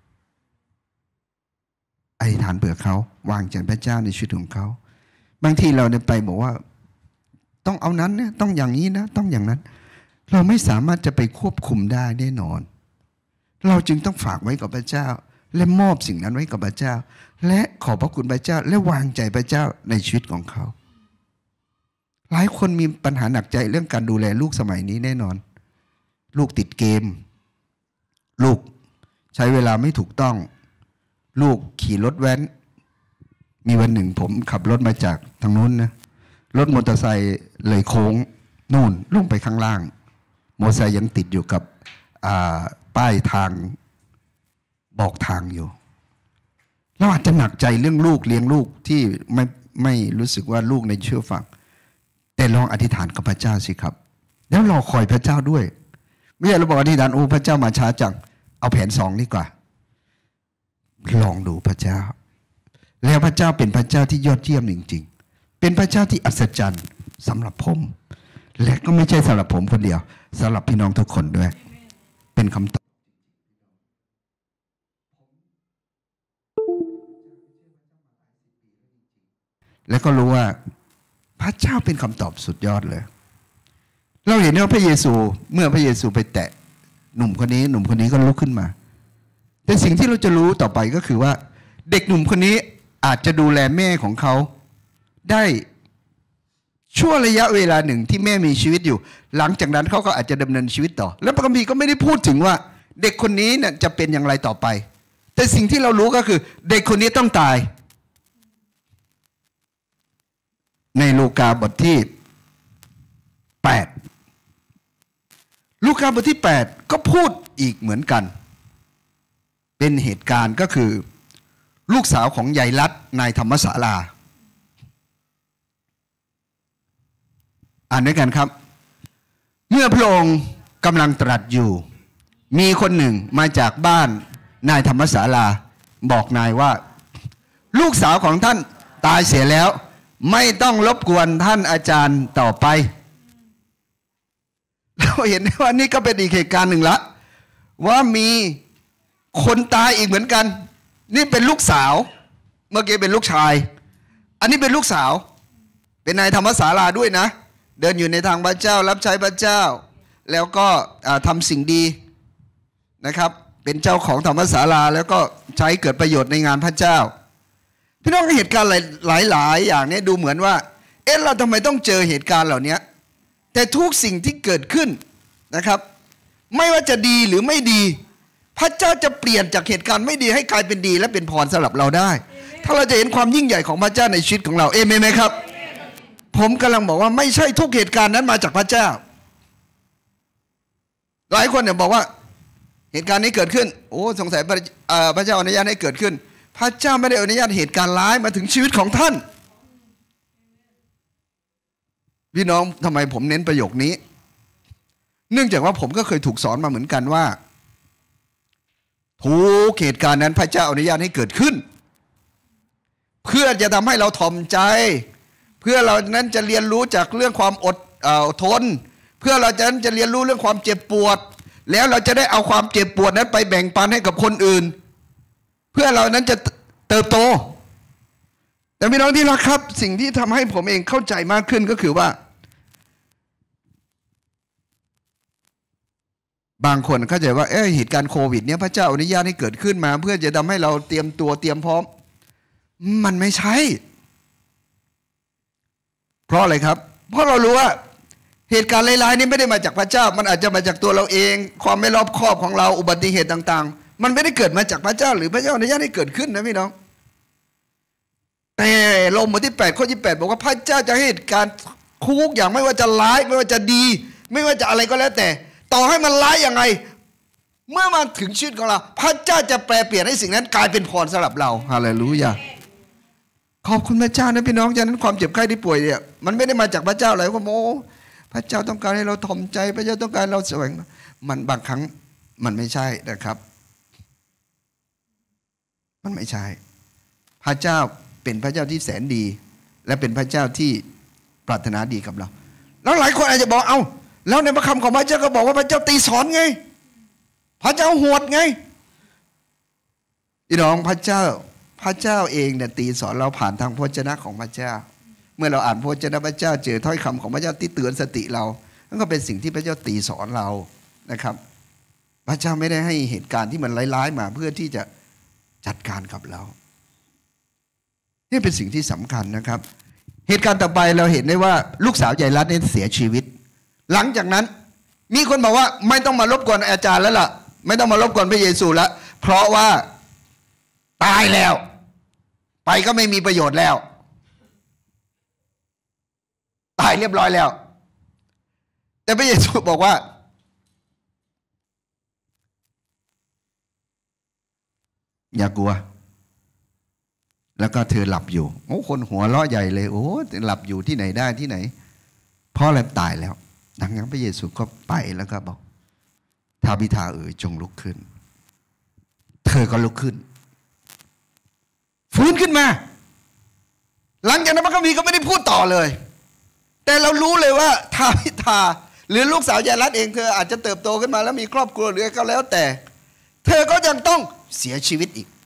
อธิษฐานเผื่อเขาวางใจพระเจ้าในชีวิตของเขาบางทีเราเนี่ยไปบอกว่าต้องเอานั้นเนี่ยต้องอย่างนี้นะต้องอย่างนั้นเราไม่สามารถจะไปควบคุมได้แน่นอนเราจึงต้องฝากไว้กับพระเจ้าและมอบสิ่งนั้นไว้กับพระเจ้าและขอบพระคุณพระเจ้าและวางใจพระเจ้าในชีวิตของเขาหลายคนมีปัญหาหนักใจเรื่องการดูแลลูกสมัยนี้แน่นอนลูกติดเกมลูกใช้เวลาไม่ถูกต้องลูกขี่รถแว้นมีวันหนึ่งผมขับรถมาจากทางนู้นนะรถมอเตอร์ไซค์เลยโค้งนู่นลงไปข้างล่างมอเตอร์ไซค์ยังติดอยู่กับป้ายทางบอกทางอยู่เราอาจจะหนักใจเรื่องลูกเลี้ยงลูกที่ไม่รู้สึกว่าลูกในเชื่อฟังแต่ลองอธิษฐานกับพระเจ้าสิครับแล้วรอคอยพระเจ้าด้วยไม่ใช่เราบอกอธิษฐานโอ้พระเจ้ามาช้าจังเอาแผน2ดีกว่าลองดูพระเจ้าแล้วพระเจ้าเป็นพระเจ้าที่ยอดเยี่ยมจริงๆเป็นพระเจ้าที่อัศจรรย์สำหรับผมและก็ไม่ใช่สำหรับผมคนเดียวสำหรับพี่น้องทุกคนด้วยเป็นคำตอบแล้วก็รู้ว่าพระเจ้าเป็นคำตอบสุดยอดเลยเราเห็นว่าพระเยซูเมื่อพระเยซูไปแตะหนุ่มคนนี้ก็ลุกขึ้นมาแต่สิ่งที่เราจะรู้ต่อไปก็คือว่าเด็กหนุ่มคนนี้อาจจะดูแลแม่ของเขาได้ชั่วระยะเวลาหนึ่งที่แม่มีชีวิตอยู่หลังจากนั้นเขาก็อาจจะดำเนินชีวิตต่อแล้วพระคัมภีร์ก็ไม่ได้พูดถึงว่าเด็กคนนี้เนี่ยจะเป็นอย่างไรต่อไปแต่สิ่งที่เรารู้ก็คือเด็กคนนี้ต้องตายในลูกาบทที่8ลูกาบทที่8ก็พูดอีกเหมือนกันเป็นเหตุการณ์ก็คือลูกสาวของยายรัตนายธรรมศาลาอ่านด้วยกันครับเมื่อพระองค์กำลังตรัสอยู่มีคนหนึ่งมาจากบ้านนายธรรมศาลาบอกนายว่าลูกสาวของท่านตายเสียแล้วไม่ต้องรบกวนท่านอาจารย์ต่อไปเราเห็นว่านี่ก็เป็นอีกเหตุการณ์หนึ่งละว่ามีคนตายอีกเหมือนกันนี่เป็นลูกสาวเมื่อกี้เป็นลูกชายอันนี้เป็นลูกสาวเป็นนายธรรมศาลาด้วยนะเดินอยู่ในทางพระเจ้ารับใช้พระเจ้าแล้วก็ทำสิ่งดีนะครับเป็นเจ้าของธรรมศาลาแล้วก็ใช้เกิดประโยชน์ในงานพระเจ้าพี่น้องเหตุการณ์หลายอย่างนี้ดูเหมือนว่าเราทำไมต้องเจอเหตุการณ์เหล่านี้แต่ทุกสิ่งที่เกิดขึ้นนะครับไม่ว่าจะดีหรือไม่ดีพระเจ้าจะเปลี่ยนจากเหตุการณ์ไม่ดีให้กลายเป็นดีและเป็นพรสำหรับเราได้ถ้าเราจะเห็นความยิ่งใหญ่ของพระเจ้าในชีวิตของเราเอเมนไหมครับผมกำลังบอกว่าไม่ใช่ทุกเหตุการณ์นั้นมาจากพระเจ้าหลายคนเนี่ยบอกว่าเหตุการณ์นี้เกิดขึ้นโอ้สงสัยพระเจ้าอนุญาตให้เกิดขึ้นพระเจ้าไม่ได้อนุญาตเหตุการณ์ร้ายมาถึงชีวิตของท่านพี่น้องทำไมผมเน้นประโยคนี้เนื่องจากว่าผมก็เคยถูกสอนมาเหมือนกันว่าทุกเหตุการณ์นั้นพระเจ้าอนุญาตให้เกิดขึ้นเพื่อจะทำให้เราถ่อมใจเพื่อเรานั้นจะเรียนรู้จากเรื่องความอดทนเพื่อเราจะเรียนรู้เรื่องความเจ็บปวดแล้วเราจะได้เอาความเจ็บปวดนั้นไปแบ่งปันให้กับคนอื่นเพื่อเรานั้นจะเติบโตแต่พี่น้องที่รักครับสิ่งที่ทำให้ผมเองเข้าใจมากขึ้นก็คือว่าบางคนเข้าใจว่าเหตุการณ์โควิดเนี่ยพระเจ้าอนุญาตให้เกิดขึ้นมาเพื่อจะทำให้เราเตรียมตัวเตรียมพร้อมมันไม่ใช่เพราะอะไรครับเพราะเรารู้ว่าเหตุการณ์ร้ายๆนี้ไม่ได้มาจากพระเจ้ามันอาจจะมาจากตัวเราเองความไม่รอบคอบของเราอุบัติเหตุต่างๆมันไม่ได้เกิดมาจากพระเจ้าหรือพระเจ้าอนุญาตให้เกิดขึ้นนะพี่น้องแต่โรมบทที่8ข้อ28บอกว่าพระเจ้าจะให้เหตุการณ์ทุกอย่างไม่ว่าจะร้ายไม่ว่าจะดีไม่ว่าจะอะไรก็แล้วแต่ต่อให้มันร้ายยังไงเมื่อมาถึงชีวิตของเราพระเจ้าจะแปลเปลี่ยนให้สิ่งนั้นกลายเป็นพรสำหรับเราฮาเลลูยาขอบคุณพระเจ้านะพี่น้องฉะนั้นความเจ็บไข้ที่ป่วยเนี่ยมันไม่ได้มาจากพระเจ้าเลยว่าโมพระเจ้าต้องการให้เราถ่อมใจพระเจ้าต้องการเราแสวงมันบางครั้งมันไม่ใช่นะครับมันไม่ใช่พระเจ้าเป็นพระเจ้าที่แสนดีและเป็นพระเจ้าที่ปรารถนาดีกับเราแล้วหลายคนอาจจะบอกเอาแล้วในพระคำของพระเจ้าก็บอกว่าพระเจ้าตีสอนไงพระเจ้าโหดไงพี่น้องพระเจ้าเองเนี่ยตีสอนเราผ่านทางพระวจนะของพระเจ้าเมื่อเราอ่านพระวจนะพระเจ้าเจอถ้อยคำของพระเจ้าที่เตือนสติเรานั่นก็เป็นสิ่งที่พระเจ้าตีสอนเรานะครับพระเจ้าไม่ได้ให้เหตุการณ์ที่มันร้ายๆมาเพื่อที่จะจัดการกับเรานี่เป็นสิ่งที่สำคัญนะครับเหตุการณ์ต่อไปเราเห็นได้ว่าลูกสาวยายรัตน์เนี่ยเสียชีวิตหลังจากนั้นมีคนบอกว่าไม่ต้องมารบกวนอาจารย์แล้วล่ะไม่ต้องมารบกวนพระเยซูแล้วเพราะว่าตายแล้วไปก็ไม่มีประโยชน์แล้วตายเรียบร้อยแล้วแต่พระเยซูบอกว่าอย่ากลัวแล้วก็เธอหลับอยู่โอ้คนหัวเราะใหญ่เลยโอ้หลับอยู่ที่ไหนได้ที่ไหนเพราะอะไรตายแล้วดังนั้นพระเยซูก็ไปแล้วก็บอกทาบิธาจงลุกขึ้นเธอก็ลุกขึ้นฟื้นขึ้นมาหลังจากนั้นพระคัมภีร์ก็ไม่ได้พูดต่อเลยแต่เรารู้เลยว่าทาบิธาหรือลูกสาวยายรัตน์เองเธออาจจะเติบโตขึ้นมาแล้วมีครอบครัวหรือก็แล้วแต่เธอก็ยังต้องเสียชีวิตอีก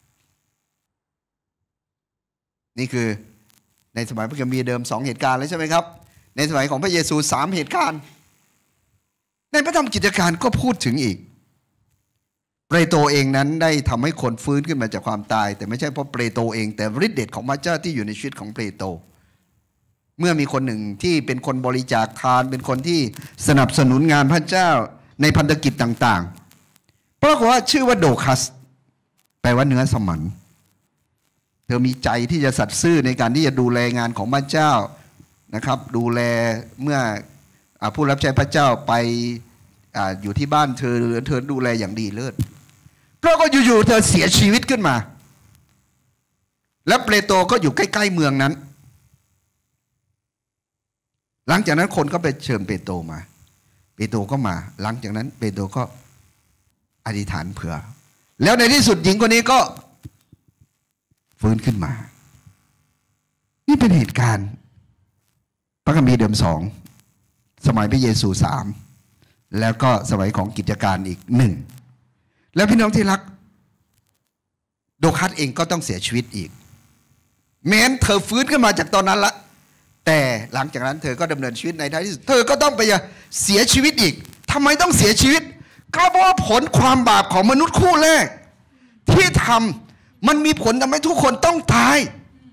นี่คือในสมัยพระคัมภีร์เดิม2เหตุการณ์แล้วใช่ไหมครับในสมัยของพระเยซู3เหตุการณ์ในพระธรรมกิจการก็พูดถึงอีกเปโตรเองนั้นได้ทำให้คนฟื้นขึ้นมาจากความตายแต่ไม่ใช่เพราะเปโตรเองแต่ฤทธิ์เดชของพระเจ้าที่อยู่ในชีวิตของเปโตรเมื่อมีคนหนึ่งที่เป็นคนบริจาคทานเป็นคนที่สนับสนุนงานพระเจ้าในพันธกิจต่างๆปรากฏว่าชื่อว่าโดคัสแปลว่าเนื้อสมันเธอมีใจที่จะสัตย์ซื่อในการที่จะดูแลงานของพระเจ้านะครับดูแลเมื่อผู้รับใช้พระเจ้าไปอยู่ที่บ้านเธอดูแลอย่างดีเลิศเพราะก็อยู่ๆเธอเสียชีวิตขึ้นมาแล้วเปโตรก็อยู่ใกล้ๆเมืองนั้นหลังจากนั้นคนก็ไปเชิญเปโตรมาเปโตรก็มาหลังจากนั้นเปโตรก็อธิษฐานเผื่อแล้วในที่สุดหญิงคนนี้ก็ฟื้นขึ้นมานี่เป็นเหตุการณ์พระคัมภีร์เดิม2สมัยพระเยซู3แล้วก็สมัยของกิจการอีก1แล้วพี่น้องที่รักโดคัสเองก็ต้องเสียชีวิตอีกแม้นเธอฟื้นขึ้นมาจากตอนนั้นละแต่หลังจากนั้นเธอก็ดำเนินชีวิตในท้ายที่สุดเธอก็ต้องไปเสียชีวิตอีกทำไมต้องเสียชีวิตก็เพราะว่าผลความบาปของมนุษย์คู่แรกที่ทำมันมีผลทำให้ทุกคนต้องตาย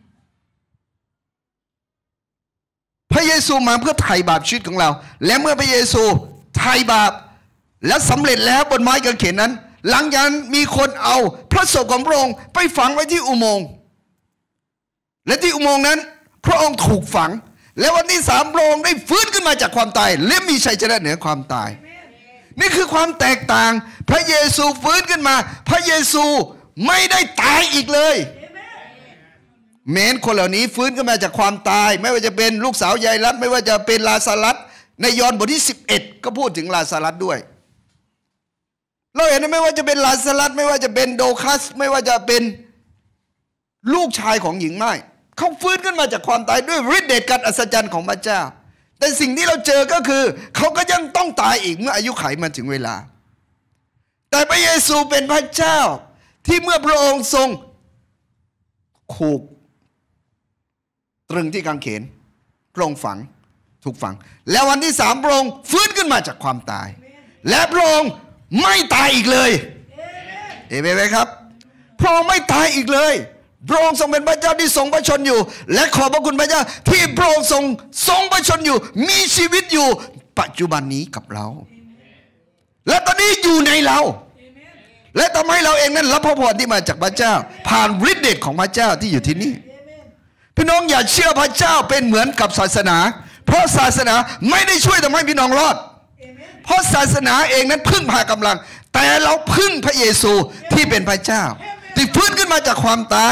พระเยซูมาเพื่อไถ่บาปชีวิตของเราและเมื่อพระเยซูไถ่บาปและสำเร็จแล้วบนไม้กางเขนนั้นหลังจากนั้นมีคนเอาพระศพของพระองค์ไปฝังไว้ที่อุโมงค์และที่อุโมงค์นั้นพระองค์ถูกฝังและวันที่3พระองค์ได้ฟื้นขึ้นมาจากความตายและมีชัยชนะเหนือความตายนี่คือความแตกต่างพระเยซูฟื้นขึ้นมาพระเยซูไม่ได้ตายอีกเลยแม้นคนเหล่านี้ฟื้นขึ้นมาจากความตายไม่ว่าจะเป็นลูกสาวยายรัตน์ไม่ว่าจะเป็นลาซารัสในยอห์นบทที่11ก็พูดถึงลาซารัสด้วยเราเห็นไม่ว่าจะเป็นลาซารัสไม่ว่าจะเป็นโดคัสไม่ว่าจะเป็นลูกชายของหญิงไม้เขาฟื้นขึ้นมาจากความตายด้วยฤทธิ์เดชการอัศจรรย์ของพระเจ้าแต่สิ่งที่เราเจอก็คือเขาก็ยังต้องตายอีกเมื่ออายุขัยมันถึงเวลาแต่พระเยซูเป็นพระเจ้าที่เมื่อพระองค์ทรงถูกตรึงที่กางเขนพระองค์ถูกฝังแล้ววันที่3พระองค์ฟื้นขึ้นมาจากความตายและพระองค์ไม่ตายอีกเลยเอเมนไหมครับพระองค์ไม่ตายอีกเลยพระองค์ทรงเป็นพระเจ้าที่ทรงพระชนอยู่และขอบพระคุณพระเจ้าที่พระองค์ทรงพระชนอยู่มีชีวิตอยู่ปัจจุบันนี้กับเราและตอนนี้อยู่ในเราและทำให้เราเองนั้นรับพระพรที่มาจากพระเจ้าผ่านฤทธิ์เดชของพระเจ้าที่อยู่ที่นี่พี่น้องอย่าเชื่อพระเจ้าเป็นเหมือนกับศาสนาเพราะศาสนาไม่ได้ช่วยทำให้พี่น้องรอดเพราะศาสนาเองนั้นพึ่งพากำลังแต่เราพึ่งพระเยซูที่เป็นพระเจ้าที่ฟื้นขึ้นมาจากความตาย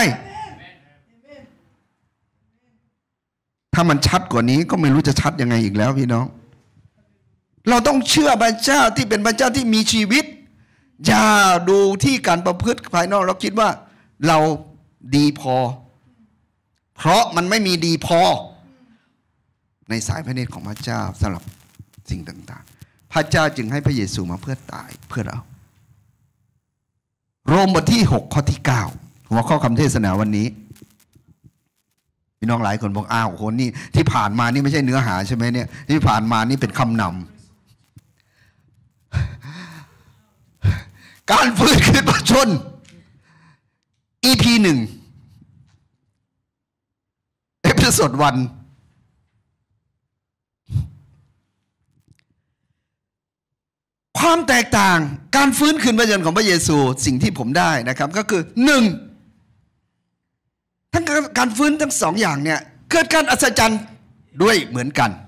ถ้ามันชัดกว่านี้ก็ไม่รู้จะชัดยังไงอีกแล้วพี่น้องเราต้องเชื่อพระเจ้าที่เป็นพระเจ้าที่มีชีวิตอย่าดูที่การประพฤติภายนอกเราคิดว่าเราดีพอราะมันไม่มีดีพอในสายพระเนตรของพระเจ้าสำหรับสิ่งต่างๆพระเจ้าจึงให้พระเยซูมาเพื่อตายเพื่อเราโรมบทที่6ข้อที่9หัวข้อคำเทศนาวันนี้พี่น้องหลายคนบอกอ้าวคนนี่ที่ผ่านมานี่ไม่ใช่เนื้อหาใช่ไหมเนี่ยที่ผ่านมานี่เป็นคำนำการฟื้นคืนพระชน EP 1 เอพิโซด 1ความแตกต่างการฟื้นคืนพระชนของพระเยซูสิ่งที่ผมได้นะครับก็คือ1ทั้งการฟื้นทั้งสองอย่างเนี่ยเกิดการอัศจรรย์ด้วยเหมือนกัน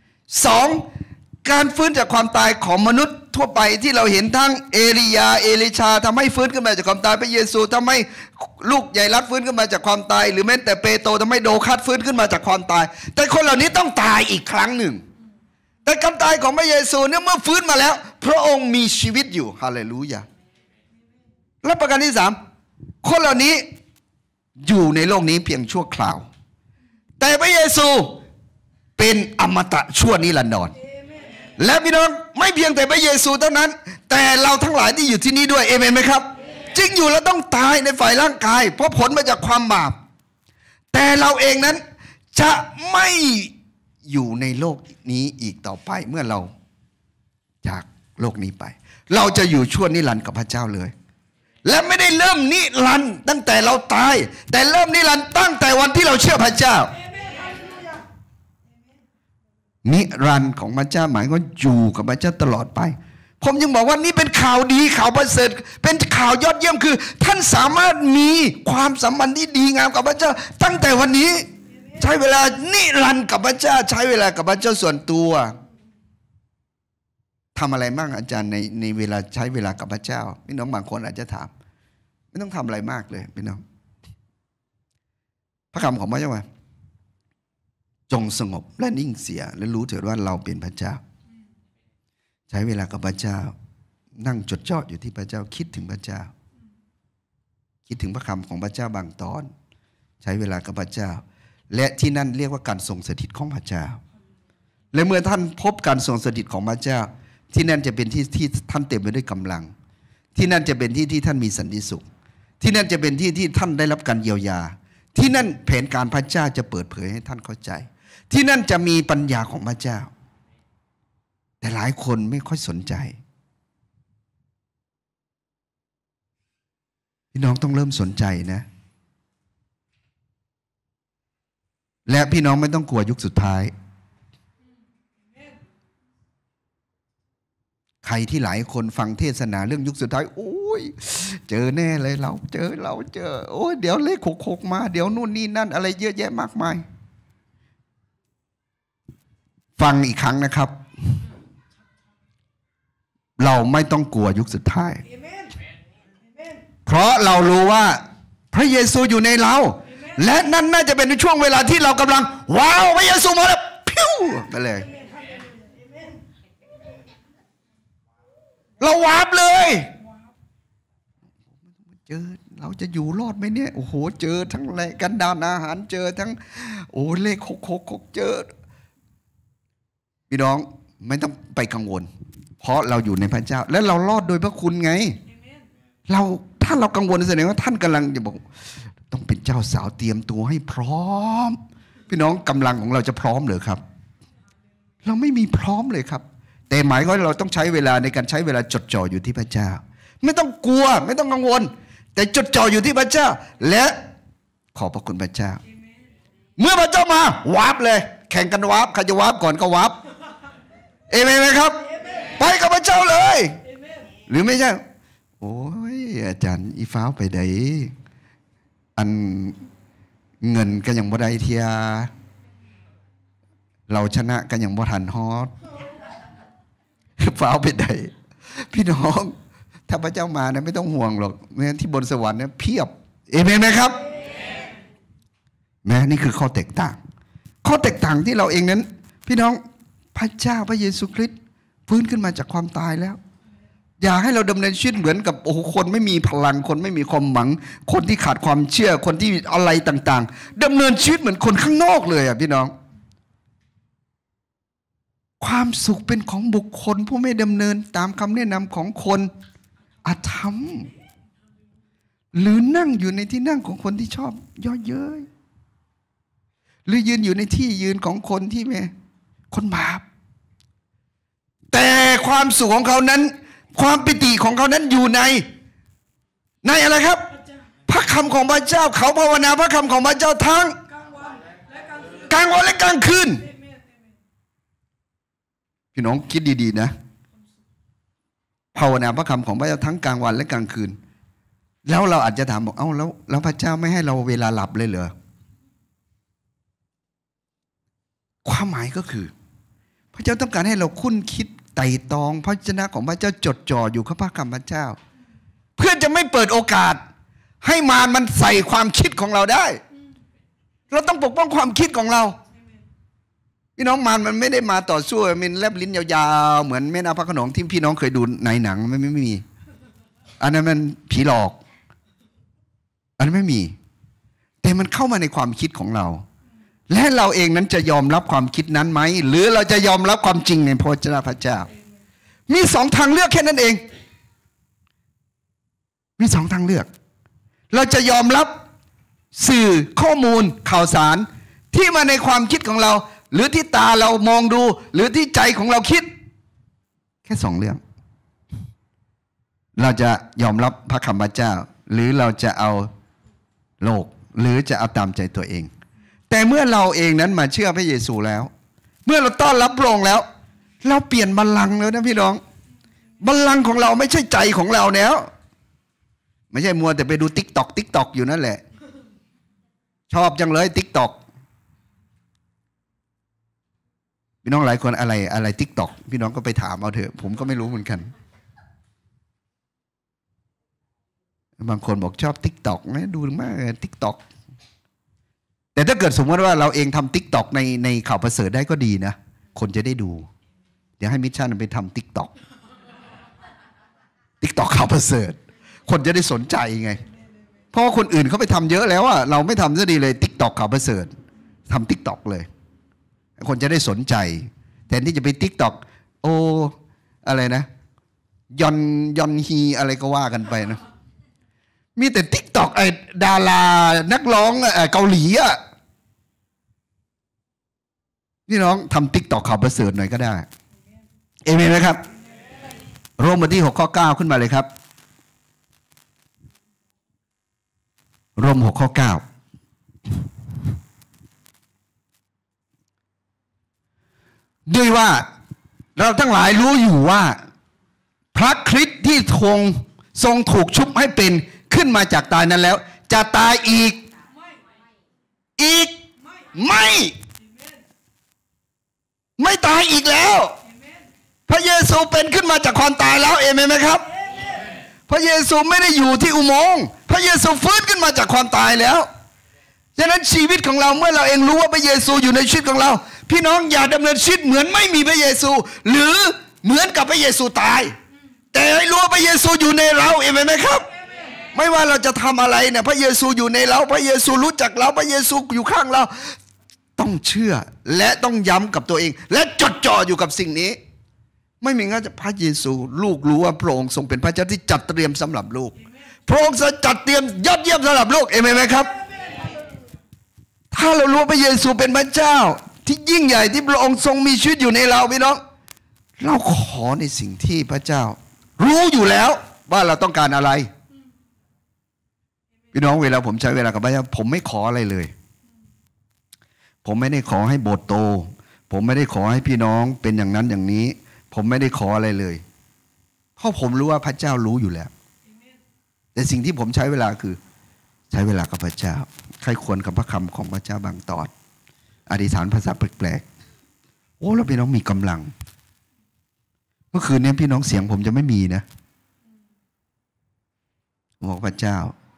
2การฟื้นจากความตายของมนุษย์ทั่วไปที่เราเห็นทั้งเอลียาเอลิชาทำให้ฟื้นขึ้นมาจากความตายพระเยซูทำให้ลูกใหญ่รัดฟื้นขึ้นมาจากความตายหรือแม้แต่เปโตรทำให้โดคัสฟื้นขึ้นมาจากความตายแต่คนเหล่านี้ต้องตายอีกครั้งหนึ่งแต่การตายของพระเยซูเนี่ยเมื่อฟื้นมาแล้วพระองค์มีชีวิตอยู่ฮาเลลูยาและประการที่3คนเหล่านี้อยู่ในโลกนี้เพียงชั่วคราวแต่พระเยซูเป็นอมตะชั่วนิรันดรและพี่น้องไม่เพียงแต่พระเยซูเท่านั้นแต่เราทั้งหลายที่อยู่ที่นี่ด้วยเอเมนไหมครับจริงอยู่แล้วต้องตายในฝ่ายร่างกายเพราะผลมาจากความบาปแต่เราเองนั้นจะไม่อยู่ในโลกนี้อีกต่อไปเมื่อเราจากโลกนี้ไปเราจะอยู่ชั่วนิรันดร์กับพระเจ้าเลยและไม่ได้เริ่มนิรันดร์ตั้งแต่เราตายแต่เริ่มนิรันดร์ตั้งแต่วันที่เราเชื่อพระเจ้านิรันดร์ของพระเจ้าหมายว่าอยู่กับพระเจ้าตลอดไปผมยังบอกว่านี่เป็นข่าวดีข่าวประเสริฐเป็นข่าวยอดเยี่ยมคือท่านสามารถมีความสัมพันธ์ที่ดีงามกับพระเจ้าตั้งแต่วันนี้ใช้เวลานิรันดร์กับพระเจ้าใช้เวลากับพระเจ้าส่วนตัวทำอะไรบ้างอาจารย์ในเวลาใช้เวลากับพระเจ้าพี่น้องบางคนอาจจะถามไม่ต้องทำอะไรมากเลยพี่น้องพระคำของพระเจ้าว่าจงสงบและนิ่งเสียและรู้เถิดว่าเราเป็นพระเจ้าใช้เวลากับพระเจ้านั่งจดจ่ออยู่ที่พระเจ้าคิดถึงพระเจ้าคิดถึงพระคำของพระเจ้าบางตอนใช้เวลากับพระเจ้าและที่นั่นเรียกว่าการทรงสถิตของพระเจ้าและเมื่อท่านพบการทรงสถิตของพระเจ้าที่นั่นจะเป็นที่ท่านเต็มไปด้วยกำลังที่นั่นจะเป็นที่ท่านมีสันติสุขที่นั่นจะเป็นที่ท่านได้รับการเยียวยาที่นั่นแผนการพระเจ้าจะเปิดเผยให้ท่านเข้าใจที่นั่นจะมีปัญญาของพระเจ้าแต่หลายคนไม่ค่อยสนใจพี่น้องต้องเริ่มสนใจนะและพี่น้องไม่ต้องกลัวยุคสุดท้ายใครที่หลายคนฟังเทศนาเรื่องยุคสุดท้ายโอ้ยเจอแน่เลยเราเจอโอ้ยเดี๋ยวเลข66มาเดี๋ยวนู่นนี่นั่นอะไรเยอะแยะมากมายฟังอีกครั้งนะครับเราไม่ต้องกลัวยุคสุดท้ายเพราะเรารู้ว่าพระเยซูอยู่ในเราและนั่นน่าจะเป็นช่วงเวลาที่เรากำลังว้าวพระเยซูมาแล้วพิ้วไปเลยเราวาบเลยเจอเราจะอยู่รอดไหมเนี่ยโอ้โหเจอทั้งอะไรกันดานอาหารเจอทั้งโอ้เลข666เจอพี่น้องไม่ต้องไปกังวลเพราะเราอยู่ในพระเจ้าและเรารอดโดยพระคุณไงถ้าเรากังวลแสดงว่าท่านกำลังจะบอกต้องเป็นเจ้าสาวเตรียมตัวให้พร้อมพี่น้องกำลังของเราจะพร้อมหรือครับเราไม่มีพร้อมเลยครับแต่หมายว่าเราต้องใช้เวลาในการใช้เวลาจดจ่ออยู่ที่พระเจ้าไม่ต้องกลัวไม่ต้องกังวลแต่จดจ่ออยู่ที่พระเจ้าและขอบพระคุณพระเจ้าเมื่อพระเจ้ามาวาร์ปเลยแข่งกันวาร์ปใครจะวาร์ปก่อนก็วาร์ปเอเมนไหมครับไปกับพระเจ้าเลยหรือไม่ใช่โอ้ยอาจารย์อีฟ้าไปไหนอันเงินก็ยังบ่ได้เทียเราชนะก็ยังบ่ทันฮอตฟ้าไปไหนพี่น้องถ้าพระเจ้ามานะไม่ต้องห่วงหรอกแม้ที่บนสวรรค์เนี่ยเพียบเอเมนไหมครับแม้นี่คือข้อแตกต่างที่เราเองนั้นพี่น้องพระเจ้าพระเยซูคริสต์ฟื้นขึ้นมาจากความตายแล้วอย่าให้เราดำเนินชีวิตเหมือนกับโอ้โหคนไม่มีพลังคนไม่มีความหวังคนที่ขาดความเชื่อคนที่อะไรต่างๆดำเนินชีวิตเหมือนคนข้างนอกเลยอ่ะพี่น้องความสุขเป็นของบุคคลผู้ไม่ดำเนินตามคำแนะนำของคนอธรรมหรือนั่งอยู่ในที่นั่งของคนที่ชอบย่อเย้ยหรือยืนอยู่ในที่ยืนของคนที่ไม่คนบาปแต่ความสุขของเขานั้นความปิติของเขานั้นอยู่ในอะไรครับพระคำของพระเจ้าเขาภาวนาพระคำของพระเจ้าทั้งกลางวันและกลางคืนพี่น้องคิดดีๆนะภาวนาพระคำของพระเจ้าทั้งกลางวันและกลางคืนแล้วเราอาจจะถามบอกเอ้าแล้วพระเจ้าไม่ให้เราเวลาหลับเลยเหรอความหมายก็คือพระเจ้าต้องการให้เราคุ้นคิดไต่ตองพระวจนะของพระเจ้าจดจ่ออยู่กับพระคำพระเจ้าเพื่อจะไม่เปิดโอกาสให้มารมันใส่ความคิดของเราได้เราต้องปกป้องความคิดของเราพี่น้องมันไม่ได้มาต่อสู้มันแลบลิ้นยาวๆเหมือนแม่นาพระโขนงที่พี่น้องเคยดูในหนังไม่มีอันนั้นมันผีหลอกอันนั้นไม่มีแต่มันเข้ามาในความคิดของเราและเราเองนั้นจะยอมรับความคิดนั้นไหมหรือเราจะยอมรับความจริงในพระวจนะพระเจ้ามีสองทางเลือกแค่นั้นเองมีสองทางเลือกเราจะยอมรับสื่อข้อมูลข่าวสารที่มาในความคิดของเราหรือที่ตาเรามองดูหรือที่ใจของเราคิดแค่สองเรื่องเราจะยอมรับพระคำพระเจ้าหรือเราจะเอาโลกหรือจะเอาตามใจตัวเองแต่เมื่อเราเองนั้นมาเชื่อพระเยซูแล้วเมื่อเราต้อนรับพระองค์แล้วเราเปลี่ยนบัลลังก์แล้วนะพี่น้องบัลลังก์ของเราไม่ใช่ใจของเราแล้วไม่ใช่มัวแต่ไปดูติ๊กตอกอยู่นั่นแหละชอบจังเลยติ๊กตอกพี่น้องหลายคนอะไรติ๊กตอกพี่น้องก็ไปถามเอาเถอะผมก็ไม่รู้เหมือนกันบางคนบอกชอบติ๊กตอกนะดูมากติ๊กตอกแต่ถ้าเกิดสมมติว่าเราเองทำติ๊กตอกในข่าวประเสริฐได้ก็ดีนะคนจะได้ดูเดี๋ยวให้มิชชั่นไปทำติ๊กตอกข่าวประเสริฐคนจะได้สนใจไงเพราะคนอื่นเขาไปทำเยอะแล้วอะเราไม่ทำซะดีเลยติ๊กตอกข่าวประเสริฐทำติ๊กตอกเลยคนจะได้สนใจแทนที่จะไปติ๊กตอกโออะไรนะยอนฮีอะไรก็ว่ากันไปนะมีแต่ติ๊กตอกไอ้ดารานักร้องเกาหลีอ่ะนี่น้องทำติ๊กตอกข่าวประเสริฐหน่อยก็ได้เอเมนไหมครับโรมบทที่6 ข้อ 9ขึ้นมาเลยครับโรม6 ข้อ 9ด้วยว่าเราทั้งหลายรู้อยู่ว่าพระคริสต์ที่ทรงถูกชุบให้เป็นขึ้นมาจากตายนั้นแล้วจะตายอีกไม่ตายอีกแล้วพระเยซูเป็นขึ้นมาจากความตายแล้วเอเมนไหมครับพระเยซูไม่ได้อยู่ที่อุโมงค์พระเยซูฟื้นขึ้นมาจากความตายแล้วฉะนั้นชีวิตของเราเมื่อเราเองรู้ว่าพระเยซูอยู่ในชีวิตของเราพี่น้องอย่าดำเนินชีวิตเหมือนไม่มีพระเยซูหรือเหมือนกับพระเยซูตายแต่ให้รู้ว่าพระเยซูอยู่ในเราเอเมนไหมครับไม่ว่าเราจะทำอะไรเนี่ยพระเยซูอยู่ในเราพระเยซูรู้จักเราพระเยซูอยู่ข้างเราต้องเชื่อและต้องย้ำกับตัวเองและจดจ่ออยู่กับสิ่งนี้ไม่มีงั้นพระเยซูลูกรู้ว่าพระองค์ทรงเป็นพระเจ้าที่จัดเตรียมสำหรับลูกพระองค์จะจัดเตรียมยอดเยี่ยมสำหรับลูกเอเมนไหมครับถ้าเรารู้พระเยซูเป็นพระเจ้าที่ยิ่งใหญ่ที่พระองค์ทรงมีชีวิตอยู่ในเราพี่น้องเราขอในสิ่งที่พระเจ้ารู้อยู่แล้วว่าเราต้องการอะไรพี่น้องเวลาผมใช้เวลากับพระเจ้าผมไม่ขออะไรเลยผมไม่ได้ขอให้โบสถ์โตผมไม่ได้ขอให้พี่น้องเป็นอย่างนั้นอย่างนี้ผมไม่ได้ขออะไรเลยเพราะผมรู้ว่าพระเจ้ารู้อยู่แล้วแต่สิ่งที่ผมใช้เวลาคือใช้เวลากับพระเจ้าใครควรกับพระคำของพระเจ้าบางตอนอธิษฐานภาษาแปลกๆโอ้แล้วพี่น้องมีกำลังเมื่อคืนนี้พี่น้องเสียงผมจะไม่มีนะบอกพระเจ้า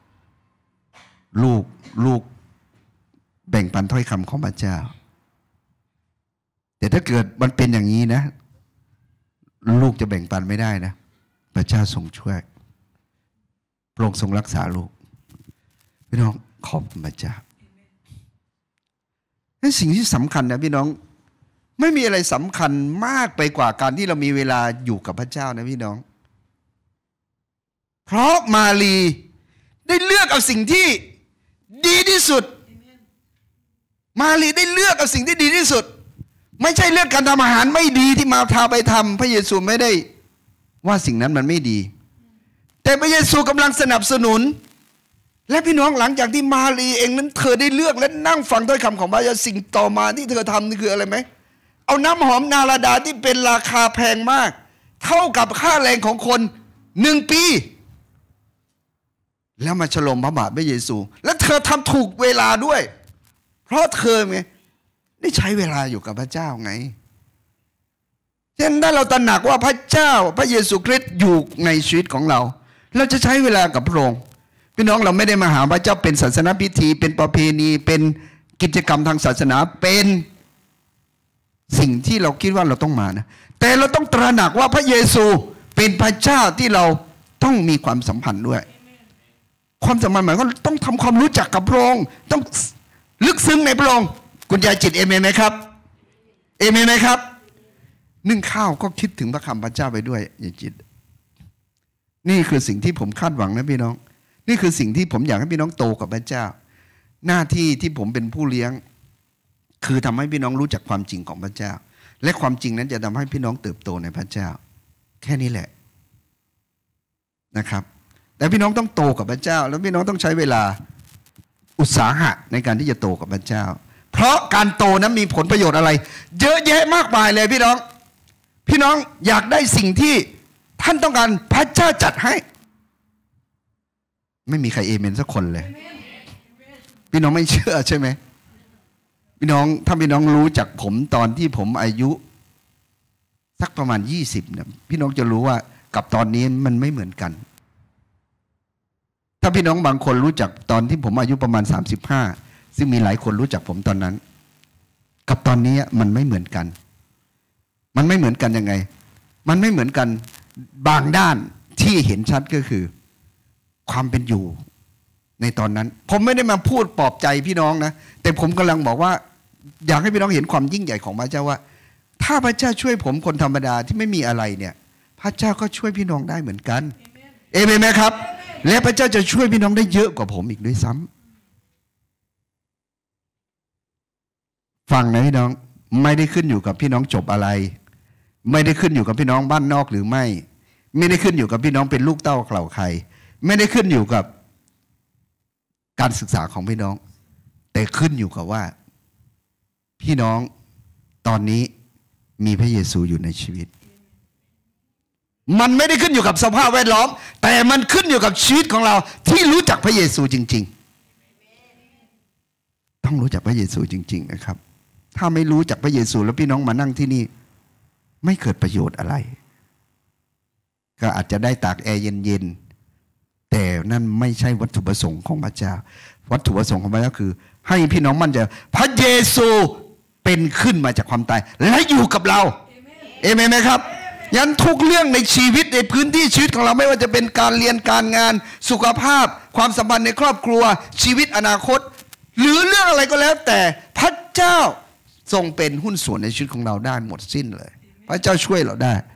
ลูกแบ่งปันถ้อยคำของพระเจ้าแต่ถ้าเกิดมันเป็นอย่างนี้นะลูกจะแบ่งปันไม่ได้นะพระเจ้าทรงช่วยพระองค์ทรงรักษาลูกพี่น้องขอบคุณพระเจ้านั่นสิ่งที่สำคัญนะพี่น้องไม่มีอะไรสำคัญมากไปกว่าการที่เรามีเวลาอยู่กับพระเจ้านะพี่น้องเพราะมารีได้เลือกเอาสิ่งที่ดีที่สุดมารีได้เลือกเอาสิ่งที่ดีที่สุดไม่ใช่เลือกการทำอาหารไม่ดีที่มาทาไปทำพระเยซูไม่ได้ว่าสิ่งนั้นมันไม่ดีแต่พระเยซูกำลังสนับสนุนและพี่น้องหลังจากที่มารีเองนั้นเธอได้เลือกและนั่งฟังถ้อยคำของพระเจ้าสิ่งต่อมาที่เธอทำนี่คืออะไรไหมเอาน้ำหอมนาราดาที่เป็นราคาแพงมากเท่ากับค่าแรงของคน1 ปีแล้วมาฉลองพระบาทพระเยซูและเธอทำถูกเวลาด้วยเพราะเธอไงได้ใช้เวลาอยู่กับพระเจ้าไงฉะนั้นถ้าเราตระหนักว่าพระเจ้าพระเยซูคริสต์อยู่ในชีวิตของเราเราจะใช้เวลากับพระองค์พี่น้องเราไม่ได้มาหาพระเจ้าเป็นศาสนพิธีเป็นประเพณีเป็นกิจกรรมทางศาสนาเป็นสิ่งที่เราคิดว่าเราต้องมานะแต่เราต้องตระหนักว่าพระเยซูเป็นพระเจ้าที่เราต้องมีความสัมพันธ์ด้วยความสัมพันธ์หมายว่าต้องทำความรู้จักกับพระองค์ต้องลึกซึ้งในพระองค์คุณยายจิตเอเมนไหมครับเอเมนไหมครับนึ่งข้าวก็คิดถึงพระคำพระเจ้าไปด้วยยายจิตนี่คือสิ่งที่ผมคาดหวังนะพี่น้องนี่คือสิ่งที่ผมอยากให้พี่น้องโตกับพระเจ้าหน้าที่ที่ผมเป็นผู้เลี้ยงคือทำให้พี่น้องรู้จักความจริงของพระเจ้าและความจริงนั้นจะทำให้พี่น้องเติบโตในพระเจ้าแค่นี้แหละนะครับแต่พี่น้องต้องโตกับพระเจ้าแล้วพี่น้องต้องใช้เวลาอุตสาหะในการที่จะโตกับพระเจ้าเพราะการโตนั้นมีผลประโยชน์อะไรเยอะแยะมากมายเลยพี่น้องอยากได้สิ่งที่ท่านต้องการพระเจ้าจัดให้ไม่มีใครเอเมนสักคนเลยพี่น้องไม่เชื่อใช่ไหมพี่น้องถ้าพี่น้องรู้จักผมตอนที่ผมอายุสักประมาณ20เนี่ยพี่น้องจะรู้ว่ากับตอนนี้มันไม่เหมือนกันถ้าพี่น้องบางคนรู้จักตอนที่ผมอายุประมาณ35ซึ่งมีหลายคนรู้จักผมตอนนั้นกับตอนนี้มันไม่เหมือนกันมันไม่เหมือนกันยังไงมันไม่เหมือนกันบางด้านที่เห็นชัดก็คือความเป็นอยู่ในตอนนั้นผมไม่ได้มาพูดปลอบใจพี่น้องนะแต่ผมกำลังบอกว่าอยากให้พี่น้องเห็นความยิ่งใหญ่ของพระเจ้าว่าถ้าพระเจ้าช่วยผมคนธรรมดาที่ไม่มีอะไรเนี่ยพระเจ้าก็ช่วยพี่น้องได้เหมือนกันเอเมนไหมครับและพระเจ้าจะช่วยพี่น้องได้เยอะกว่าผมอีกด้วยซ้ำฟังนะพี่น้องไม่ได้ขึ้นอยู่กับพี่น้องจบอะไรไม่ได้ขึ้นอยู่กับพี่น้องบ้านนอกหรือไม่ได้ขึ้นอยู่กับพี่น้องเป็นลูกเต้าเกล่าใครไม่ได้ขึ้นอยู่กับการศึกษาของพี่น้องแต่ขึ้นอยู่กับว่าพี่น้องตอนนี้มีพระเยซูอยู่ในชีวิตมันไม่ได้ขึ้นอยู่กับสภาพแวดล้อมแต่มันขึ้นอยู่กับชีวิตของเราที่รู้จักพระเยซูจริงๆต้องรู้จักพระเยซูจริงๆนะครับถ้าไม่รู้จักพระเยซูแล้วพี่น้องมานั่งที่นี่ไม่เกิดประโยชน์อะไรก็อาจจะได้ตากแอร์เย็นๆแต่นั่นไม่ใช่วัตถุประสงค์ของพระเจ้าวัตถุประสงค์ของพระเจ้าคือให้พี่น้องมั่นใจพระเยซูเป็นขึ้นมาจากความตายและอยู่กับเราเอเมนไหมครับยันทุกเรื่องในชีวิตในพื้นที่ชีวิตของเราไม่ว่าจะเป็นการเรียนการงานสุขภาพความสัมพันธ์ในครอบครัวชีวิตอนาคตหรือเรื่องอะไรก็แล้วแต่พระเจ้าทรงเป็นหุ้นส่วนในชีวิตของเราได้หมดสิ้นเลยพระเจ้าช่วยเราได้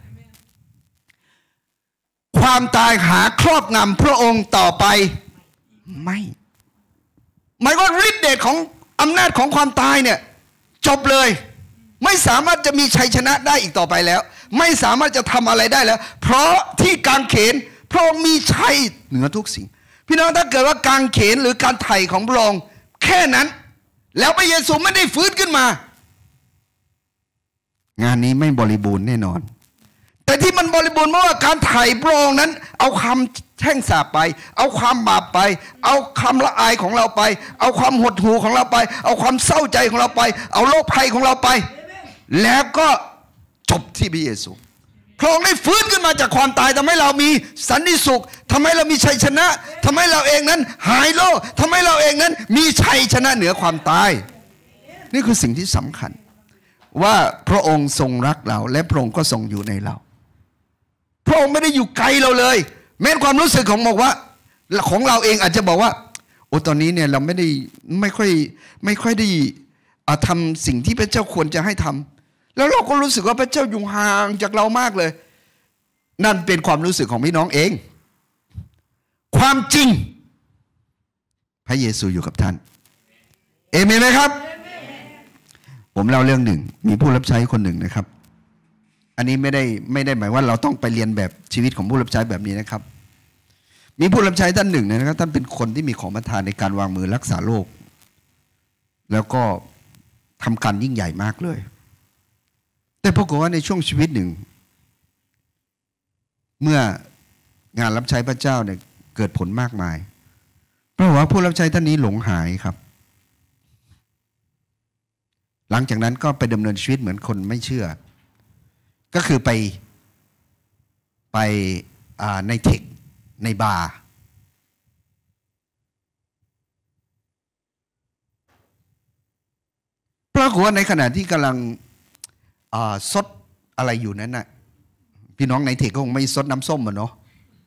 ความตายหาครอบงำพระองค์ต่อไปไม่หมายว่าฤทธิ์เดชของอำนาจของความตายเนี่ยจบเลยไม่สามารถจะมีชัยชนะได้อีกต่อไปแล้วไม่สามารถจะทำอะไรได้แล้วเพราะที่กางเขนพระองค์มีชัยเหนือทุกสิ่งพี่น้องถ้าเกิดว่ากางเขนหรือการไถ่ของพระองค์แค่นั้นแล้วพระเยซูไม่ได้ฟื้นขึ้นมางานนี้ไม่บริบูรณ์แน่นอนแต่ที่มันบริบูรณ์เพราะว่าการไถ่พระองค์นั้นเอาความแช่งสาปไปเอาความบาปไปเอาความละอายของเราไปเอาความหดหู่ของเราไปเอาความเศร้าใจของเราไปเอาโรคภัยของเราไปแล้วก็จบที่พระเยซูพระองค์ได้ฟื้นขึ้นมาจากความตายทำให้เรามีสันติสุขทำให้เรามีชัยชนะทำให้เราเองนั้นหายโรคทำให้เราเองนั้นมีชัยชนะเหนือความตายนี่คือสิ่งที่สำคัญว่าพระองค์ทรงรักเราและพระองค์ก็ทรงอยู่ในเราพระองค์ไม่ได้อยู่ไกลเราเลยแม้ความรู้สึกของบอกว่าของเราเองอาจจะบอกว่าโอ้ตอนนี้เนี่ยเราไม่ค่อยได้ทำสิ่งที่พระเจ้าควรจะให้ทำแล้วเราก็รู้สึกว่าพระเจ้าอยู่ห่างจากเรามากเลยนั่นเป็นความรู้สึกของพี่น้องเองความจริงพระเยซูอยู่กับท่านเอเมนไหมครับผมเล่าเรื่องหนึ่งมีผู้รับใช้คนหนึ่งนะครับอันนี้ไม่ได้หมายว่าเราต้องไปเรียนแบบชีวิตของผู้รับใช้แบบนี้นะครับมีผู้รับใช้ท่านหนึ่งนะครับท่านเป็นคนที่มีของประทานในการวางมือรักษาโรคแล้วก็ทำการยิ่งใหญ่มากเลยแต่ปรากฏว่าในช่วงชีวิตหนึ่งเมื่องานรับใช้พระเจ้าเนี่ยเกิดผลมากมายเพราะว่าผู้รับใช้ท่านนี้หลงหายครับหลังจากนั้นก็ไปดำเนินชีวิตเหมือนคนไม่เชื่อก็คือไปในเทคในบาร์ปรากฏว่าในขณะที่กำลังซดอะไรอยู่นั้นน่ะพี่น้องในเทคก็คงไม่ซดน้ำส้มอ่ะเนาะ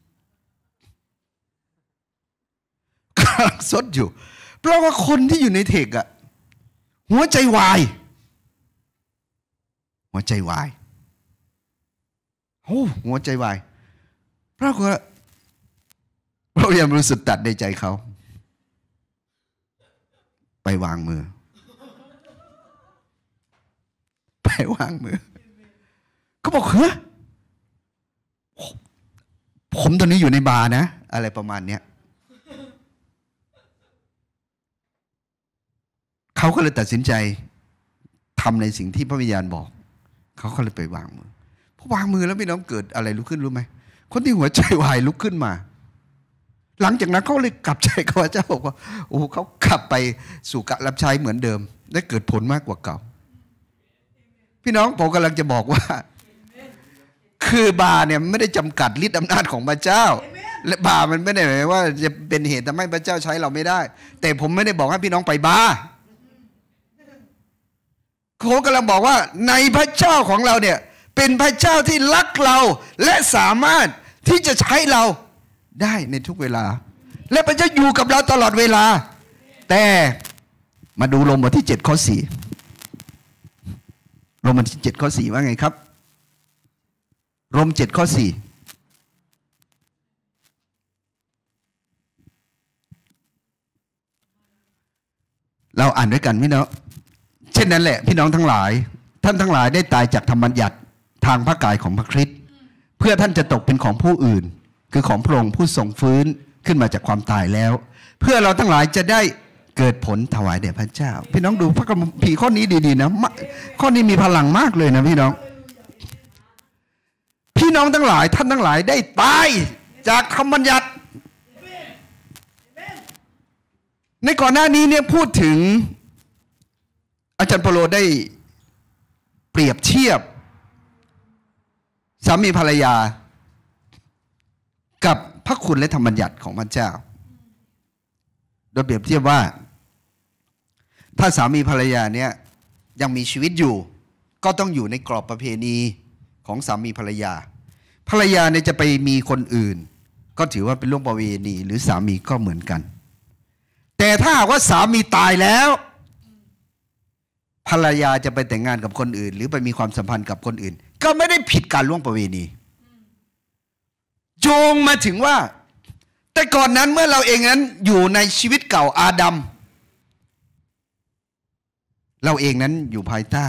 กำลังซดอยู่เพราะว่าคนที่อยู่ในเทคอะหัวใจวายโอ้หัวใจวายปรากฏว่าพระยามรู้สึกตัดในใจเขาไปวางมือเขาบอกเฮ้ยผมตอนนี้อยู่ในบาร์นะอะไรประมาณเนี้ยเขาก็เลยตัดสินใจทำในสิ่งที่พระวิญญาณบอกเขาก็เลยไปวางมือพอวางมือแล้วพี่น้องเกิดอะไรลุกขึ้นรู้ไหมคนที่หัวใจวายลุกขึ้นมาหลังจากนั้นเขาเลยกลับใจกับพระเจ้าบอกว่าโอ้เขากลับไปสู่การรับใช้เหมือนเดิมและเกิดผลมากกว่าเก่าพี่น้องผมกำลังจะบอกว่าคือบาเนี่ยไม่ได้จำกัดฤทธิ์อำนาจของพระเจ้าและบามันไม่ได้หมายว่าจะเป็นเหตุทำให้พระเจ้าใช้เราไม่ได้แต่ผมไม่ได้บอกให้พี่น้องไปบาผมกำลังบอกว่าในพระเจ้าของเราเนี่ยเป็นพระเจ้าที่รักเราและสามารถที่จะใช้เราได้ในทุกเวลาและพระเจ้าอยู่กับเราตลอดเวลาแต่มาดูโรมบทที่7ข้อ4โรมบทที่7ข้อ4ว่าไงครับโรม7ข้อ4เราอ่านด้วยกันพี่น้องเช่นนั้นแหละพี่น้องทั้งหลายท่านทั้งหลายได้ตายจากธรรมบัญญัติทางพระกายของพระคริสต์เพื่อท่านจะตกเป็นของผู้อื่นคือของพระองค์ผู้ทรงฟื้นขึ้นมาจากความตายแล้วเพื่อเราทั้งหลายจะได้เกิดผลถวายแด่พระเจ้าพี่น้องดูพระคัมภีร์ข้อนี้ดีๆนะข้อนี้มีพลังมากเลยนะพี่น้องทั้งหลายท่านทั้งหลายได้ตายจากธรรมบัญญัติในก่อนหน้านี้เนี่ยพูดถึงอาจารย์เปโลได้เปรียบเทียบสามีภรรยากับพระคุณและธรรมบัญญัติของพระเจ้าโดยเปรียบเทียบว่าถ้าสามีภรรยาเนี่ยยังมีชีวิตอยู่ก็ต้องอยู่ในกรอบประเพณีของสามีภรรยาเนี่ยจะไปมีคนอื่นก็ถือว่าเป็นเรื่องประเวณีหรือสามีก็เหมือนกันแต่ถ้าว่าสามีตายแล้วภรรยาจะไปแต่งงานกับคนอื่นหรือไปมีความสัมพันธ์กับคนอื่นก็ไม่ได้ผิดการล่วงประเวณีโยงมาถึงว่าแต่ก่อนนั้นเมื่อเราเองนั้นอยู่ในชีวิตเก่าอาดัมเราเองนั้นอยู่ภายใต้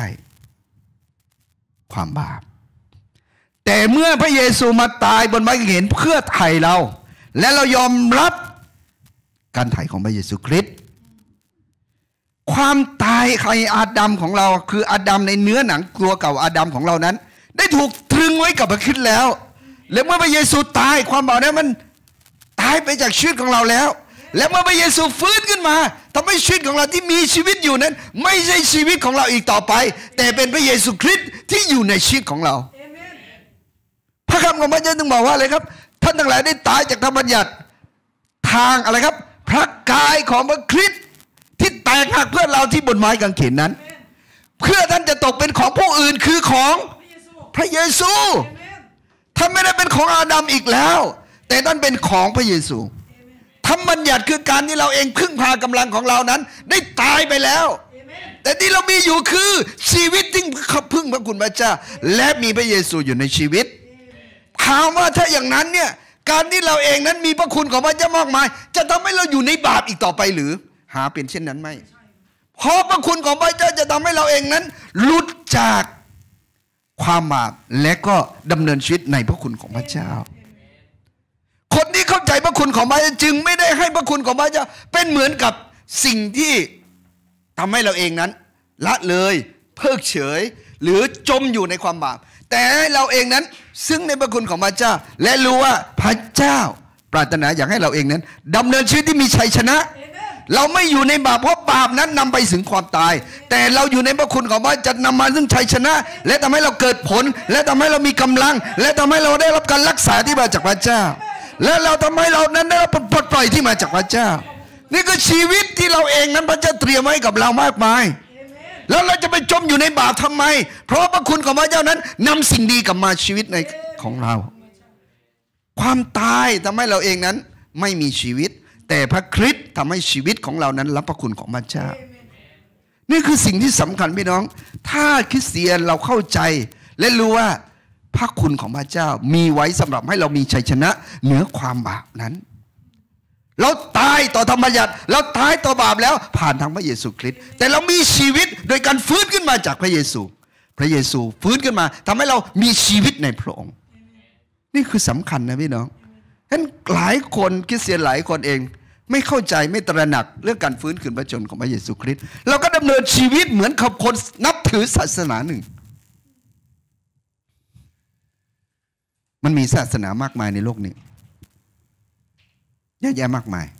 ความบาปแต่เมื่อพระเยซูมาตายบนไม้กางเขนเพื่อไถ่เราและเรายอมรับการไถ่ของพระเยซูคริสต์ความตายใครอาดัมของเราคืออาดัมในเนื้อหนังตัวเก่าอาดัมของเรานั้นได้ถูกตรึงไว้กับพระคริสต์แล้วและเมื่อพระเยซูตายความบาปนั้นมันตายไปจากชีวิตของเราแล้วและเมื่อพระเยซูฟื้นขึ้นมาทำให้ชีวิตของเราที่มีชีวิตอยู่นั้นไม่ใช่ชีวิตของเราอีกต่อไปแต่เป็นพระเยซูคริสต์ที่อยู่ในชีวิตของเราพระคำของพระเจ้าจึงบอกว่าอะไรครับท่านทั้งหลายได้ตายจากธรรมบัญญัติทางอะไรครับพระกายของพระคริสต์ที่แตกหักเพื่อเราที่บนไม้กางเขนนั้นเพื่อท่านจะตกเป็นของผู้อื่นคือของพระเยซูทท่านไม่ได้เป็นของอาดัมอีกแล้วแต่ท่านเป็นของพระเยซูธรรมบัญญัติคือการที่เราเองพึ่งพากำลังของเรานั้นได้ตายไปแล้วแต่ที่เรามีอยู่คือชีวิตที่พึ่งพระคุณพระเจ้าและมีพระเยซูอยู่ในชีวิตถามว่าถ้าอย่างนั้นเนี่ยการที่เราเองนั้นมีพระคุณของพระเจ้ามากมายจะทำให้เราอยู่ในบาปอีกต่อไปหรือหาเป็นเช่นนั้นไหมเพราะพระคุณของพระเจ้าจะทำให้เราเองนั้นหลุดจากความบาปและก็ดำเนินชีวิตในพระคุณของพระเจ้าคนที่เข้าใจพระคุณของพระเจ้าจึงไม่ได้ให้พระคุณของพระเจ้าเป็นเหมือนกับสิ่งที่ทำให้เราเองนั้นละเลยเพิกเฉยหรือจมอยู่ในความบาปแต่เราเองนั้นซึ่งในพระคุณของพระเจ้าและรู้ว่าพระเจ้าปรารถนาอยากให้เราเองนั้นดำเนินชีวิตที่มีชัยชนะเราไม่อยู่ในบาปเพราะบาปนั้นนำไปถึงความตายแต่เราอยู่ในพระคุณของพระจะนำมาซึ่งชัยชนะและทำให้เราเกิดผลและทำให้เรามีกำลังและทำให้เราได้รับการรักษาที่มาจากพระเจ้าและเราทำให้เรานั้นได้รับปลดปล่อยที่มาจากพระเจ้านี่คือชีวิตที่เราเองนั้นพระเจ้าเตรียมไว้กับเรามากมายแล้วเราจะไปจมอยู่ในบาปทำไมเพราะพระคุณของพระเจ้านั้นนำสิ่งดีกลับมาชีวิตในของเราความตายทำให้เราเองนั้นไม่มีชีวิตแต่พระคริสต์ทำให้ชีวิตของเรานั้นรับพระคุณของพระเจ้านี่คือสิ่งที่สำคัญพี่น้องถ้าคริสเตียนเราเข้าใจและรู้ว่าพระคุณของพระเจ้ามีไว้สำหรับให้เรามีชัยชนะเหนือความบาปนั้นเราตายต่อธรรมบัญญัติเราตายต่อบาปแล้วผ่านทางพระเยซูคริสต์แต่เรามีชีวิตโดยการฟื้นขึ้นมาจากพระเยซูฟื้นขึ้นมาทำให้เรามีชีวิตในพระองค์นี่คือสำคัญนะพี่น้องฉะนั้นหลายคนคริสเตียนหลายคนเองไม่เข้าใจไม่ตระหนักเรื่องการฟื้นคืนพระชนของพระเยซูคริสต์เราก็ดำเนินชีวิตเหมือนกับคนนับถือศาสนาหนึ่งมันมีศาสนามากมายในโลกนี้เยอะแยะมากมาย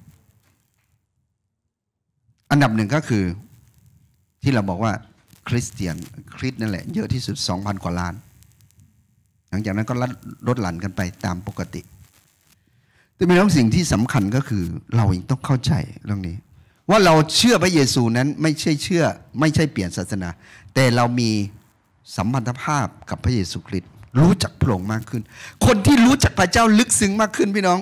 อันดับหนึ่งก็คือที่เราบอกว่าคริสเตียนคริสต์นั่นแหละเยอะที่สุด 2,000 กว่าล้านหลังจากนั้นก็ลดหลั่นกันไปตามปกติแต่มีสิ่งที่สำคัญก็คือเราเองต้องเข้าใจเรื่องนี้ว่าเราเชื่อพระเยซูนั้นไม่ใช่เปลี่ยนศาสนาแต่เรามีสัมพันธภาพกับพระเยซูคริสต์รู้จักพระองค์มากขึ้นคนที่รู้จักพระเจ้าลึกซึ้งมากขึ้นพี่น้อง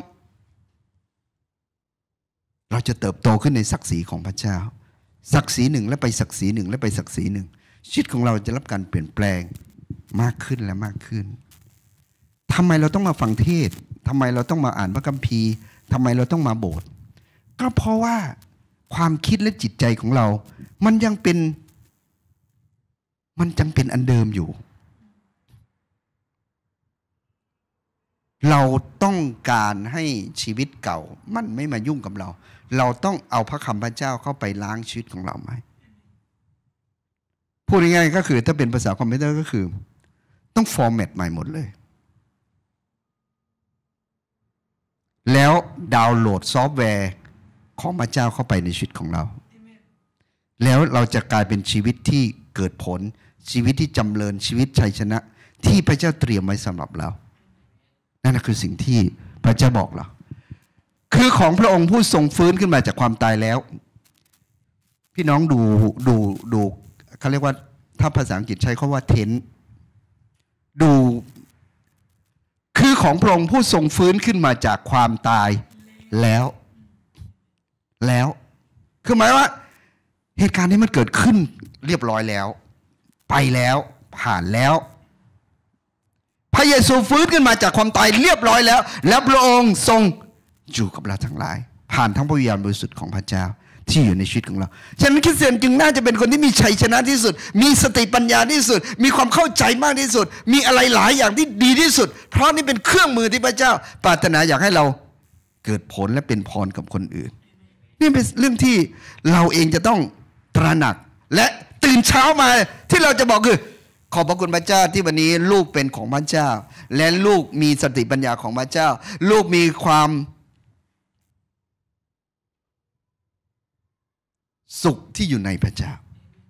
เราจะเติบโตขึ้นในศักดิ์ศรีของพระเจ้าศักดิ์ศรีหนึ่งและไปศักดิ์ศรีหนึ่งและไปศักดิ์ศรีหนึ่งชีวิตของเราจะรับการเปลี่ยนแปลงมากขึ้นและมากขึ้นทำไมเราต้องมาฟังเทศน์ทำไมเราต้องมาอ่านพระคัมภีร์ทำไมเราต้องมาโบสถ์ก็เพราะว่าความคิดและจิตใจของเรามันยังเป็นอันเดิมอยู่เราต้องการให้ชีวิตเก่ามันไม่มายุ่งกับเราเราต้องเอาพระคำพระเจ้าเข้าไปล้างชีวิตของเราไหมพูดง่ายๆก็คือถ้าเป็นภาษาคอมพิวเตอร์ก็คือต้องฟอร์แมตใหม่หมดเลยแล้วดาวน์โหลดซอฟต์แวร์ของพระเจ้าเข้าไปในชีวิตของเราแล้วเราจะกลายเป็นชีวิตที่เกิดผลชีวิตที่จำเริญชีวิตชัยชนะที่พระเจ้าเตรียมไว้สำหรับเรานั่นคือสิ่งที่พระเจ้าบอกเราคือของพระองค์ผู้ทรงฟื้นขึ้นมาจากความตายแล้วพี่น้องดูเขาเรียกว่าถ้าภาษาอังกฤษใช้คำว่าเทนดูคือของพระองค์ผู้ทรงฟื้นขึ้นมาจากความตายแล้วคือหมายว่าเหตุการณ์นี้มันเกิดขึ้นเรียบร้อยแล้วไปแล้วผ่านแล้วพระเยซูฟื้นขึ้นมาจากความตายเรียบร้อยแล้วแล้วพระองค์ทรงอยู่กับเราทั้งหลายผ่านทั้งพระวิญญาณบริสุทธิ์ของพระเจ้าที่อยู่ในชีวิตของเราฉะนั้นคริสเตียนจึงน่าจะเป็นคนที่มีชัยชนะที่สุดมีสติปัญญาที่สุดมีความเข้าใจมากที่สุดมีอะไรหลายอย่างที่ดีที่สุดเพราะนี่เป็นเครื่องมือที่พระเจ้าปรารถนาอยากให้เราเกิดผลและเป็นพรกับคนอื่นนี่เป็นเรื่องที่เราเองจะต้องตระหนักและตื่นเช้ามาที่เราจะบอกคือขอบพระคุณพระเจ้าที่วันนี้ลูกเป็นของพระเจ้าและลูกมีสติปัญญาของพระเจ้าลูกมีความสุขที่อยู่ในพระเจ้า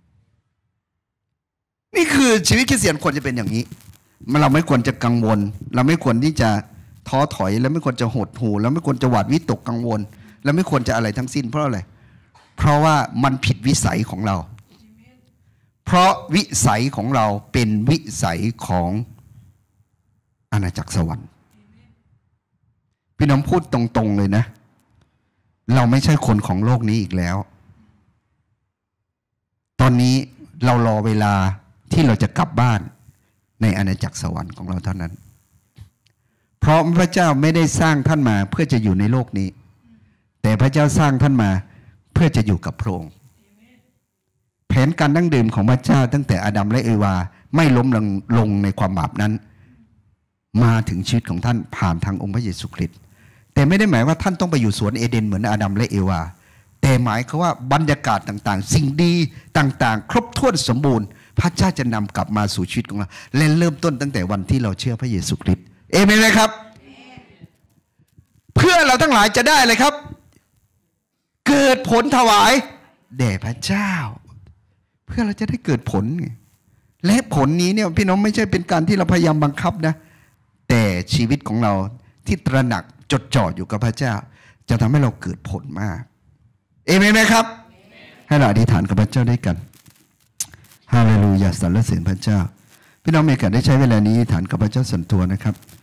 นี่คือชีวิตคริสเตียนควรจะเป็นอย่างนี้เราไม่ควรจะกังวลเราไม่ควรที่จะท้อถอยและไม่ควรจะหดหู่แล้วไม่ควรจะหวาดวิตกกังวลและไม่ควรจะอะไรทั้งสิ้นเพราะอะไรเพราะว่ามันผิดวิสัยของเราเพราะวิสัยของเราเป็นวิสัยของอาณาจักรสวรรค์พี่น้องพูดตรงๆเลยนะเราไม่ใช่คนของโลกนี้อีกแล้วตอนนี้เรารอเวลาที่เราจะกลับบ้านในอาณาจักรสวรรค์ของเราเท่านั้นเพราะพระเจ้าไม่ได้สร้างท่านมาเพื่อจะอยู่ในโลกนี้แต่พระเจ้าสร้างท่านมาเพื่อจะอยู่กับพระองค์แผนการดั้งเดิมของพระเจ้าตั้งแต่อาดัมและเอวาไม่ล้มลงในความบาปนั้นมาถึงชีวิตของท่านผ่านทางองค์พระเยซูคริสต์แต่ไม่ได้หมายว่าท่านต้องไปอยู่สวนเอเดนเหมือนอาดัมและเอวาแต่หมายคือว่าบรรยากาศต่างๆสิ่งดีต่างๆครบถ้วนสมบูรณ์พระเจ้าจะนำกลับมาสู่ชีวิตของเราและเริ่มต้นตั้งแต่วันที่เราเชื่อพระเยซูคริสต์เอเมนไหมครับเพื่อเราทั้งหลายจะได้เลยครับเกิดผลถวายแด่พระเจ้าเพื่อเราจะได้เกิดผลและผลนี้เนี่ยพี่น้องไม่ใช่เป็นการที่เราพยายามบังคับนะแต่ชีวิตของเราที่ตระหนักจดจ่ออยู่กับพระเจ้าจะทำให้เราเกิดผลมากเอเมนไหมครับให้เราอธิษฐานกับพระเจ้าด้วยกันฮาเลลูยาสรรเสริญพระเจ้าพี่น้องมีโอกาสได้ใช้เวลานี้อธิษฐานกับพระเจ้าส่วนตัวนะครับ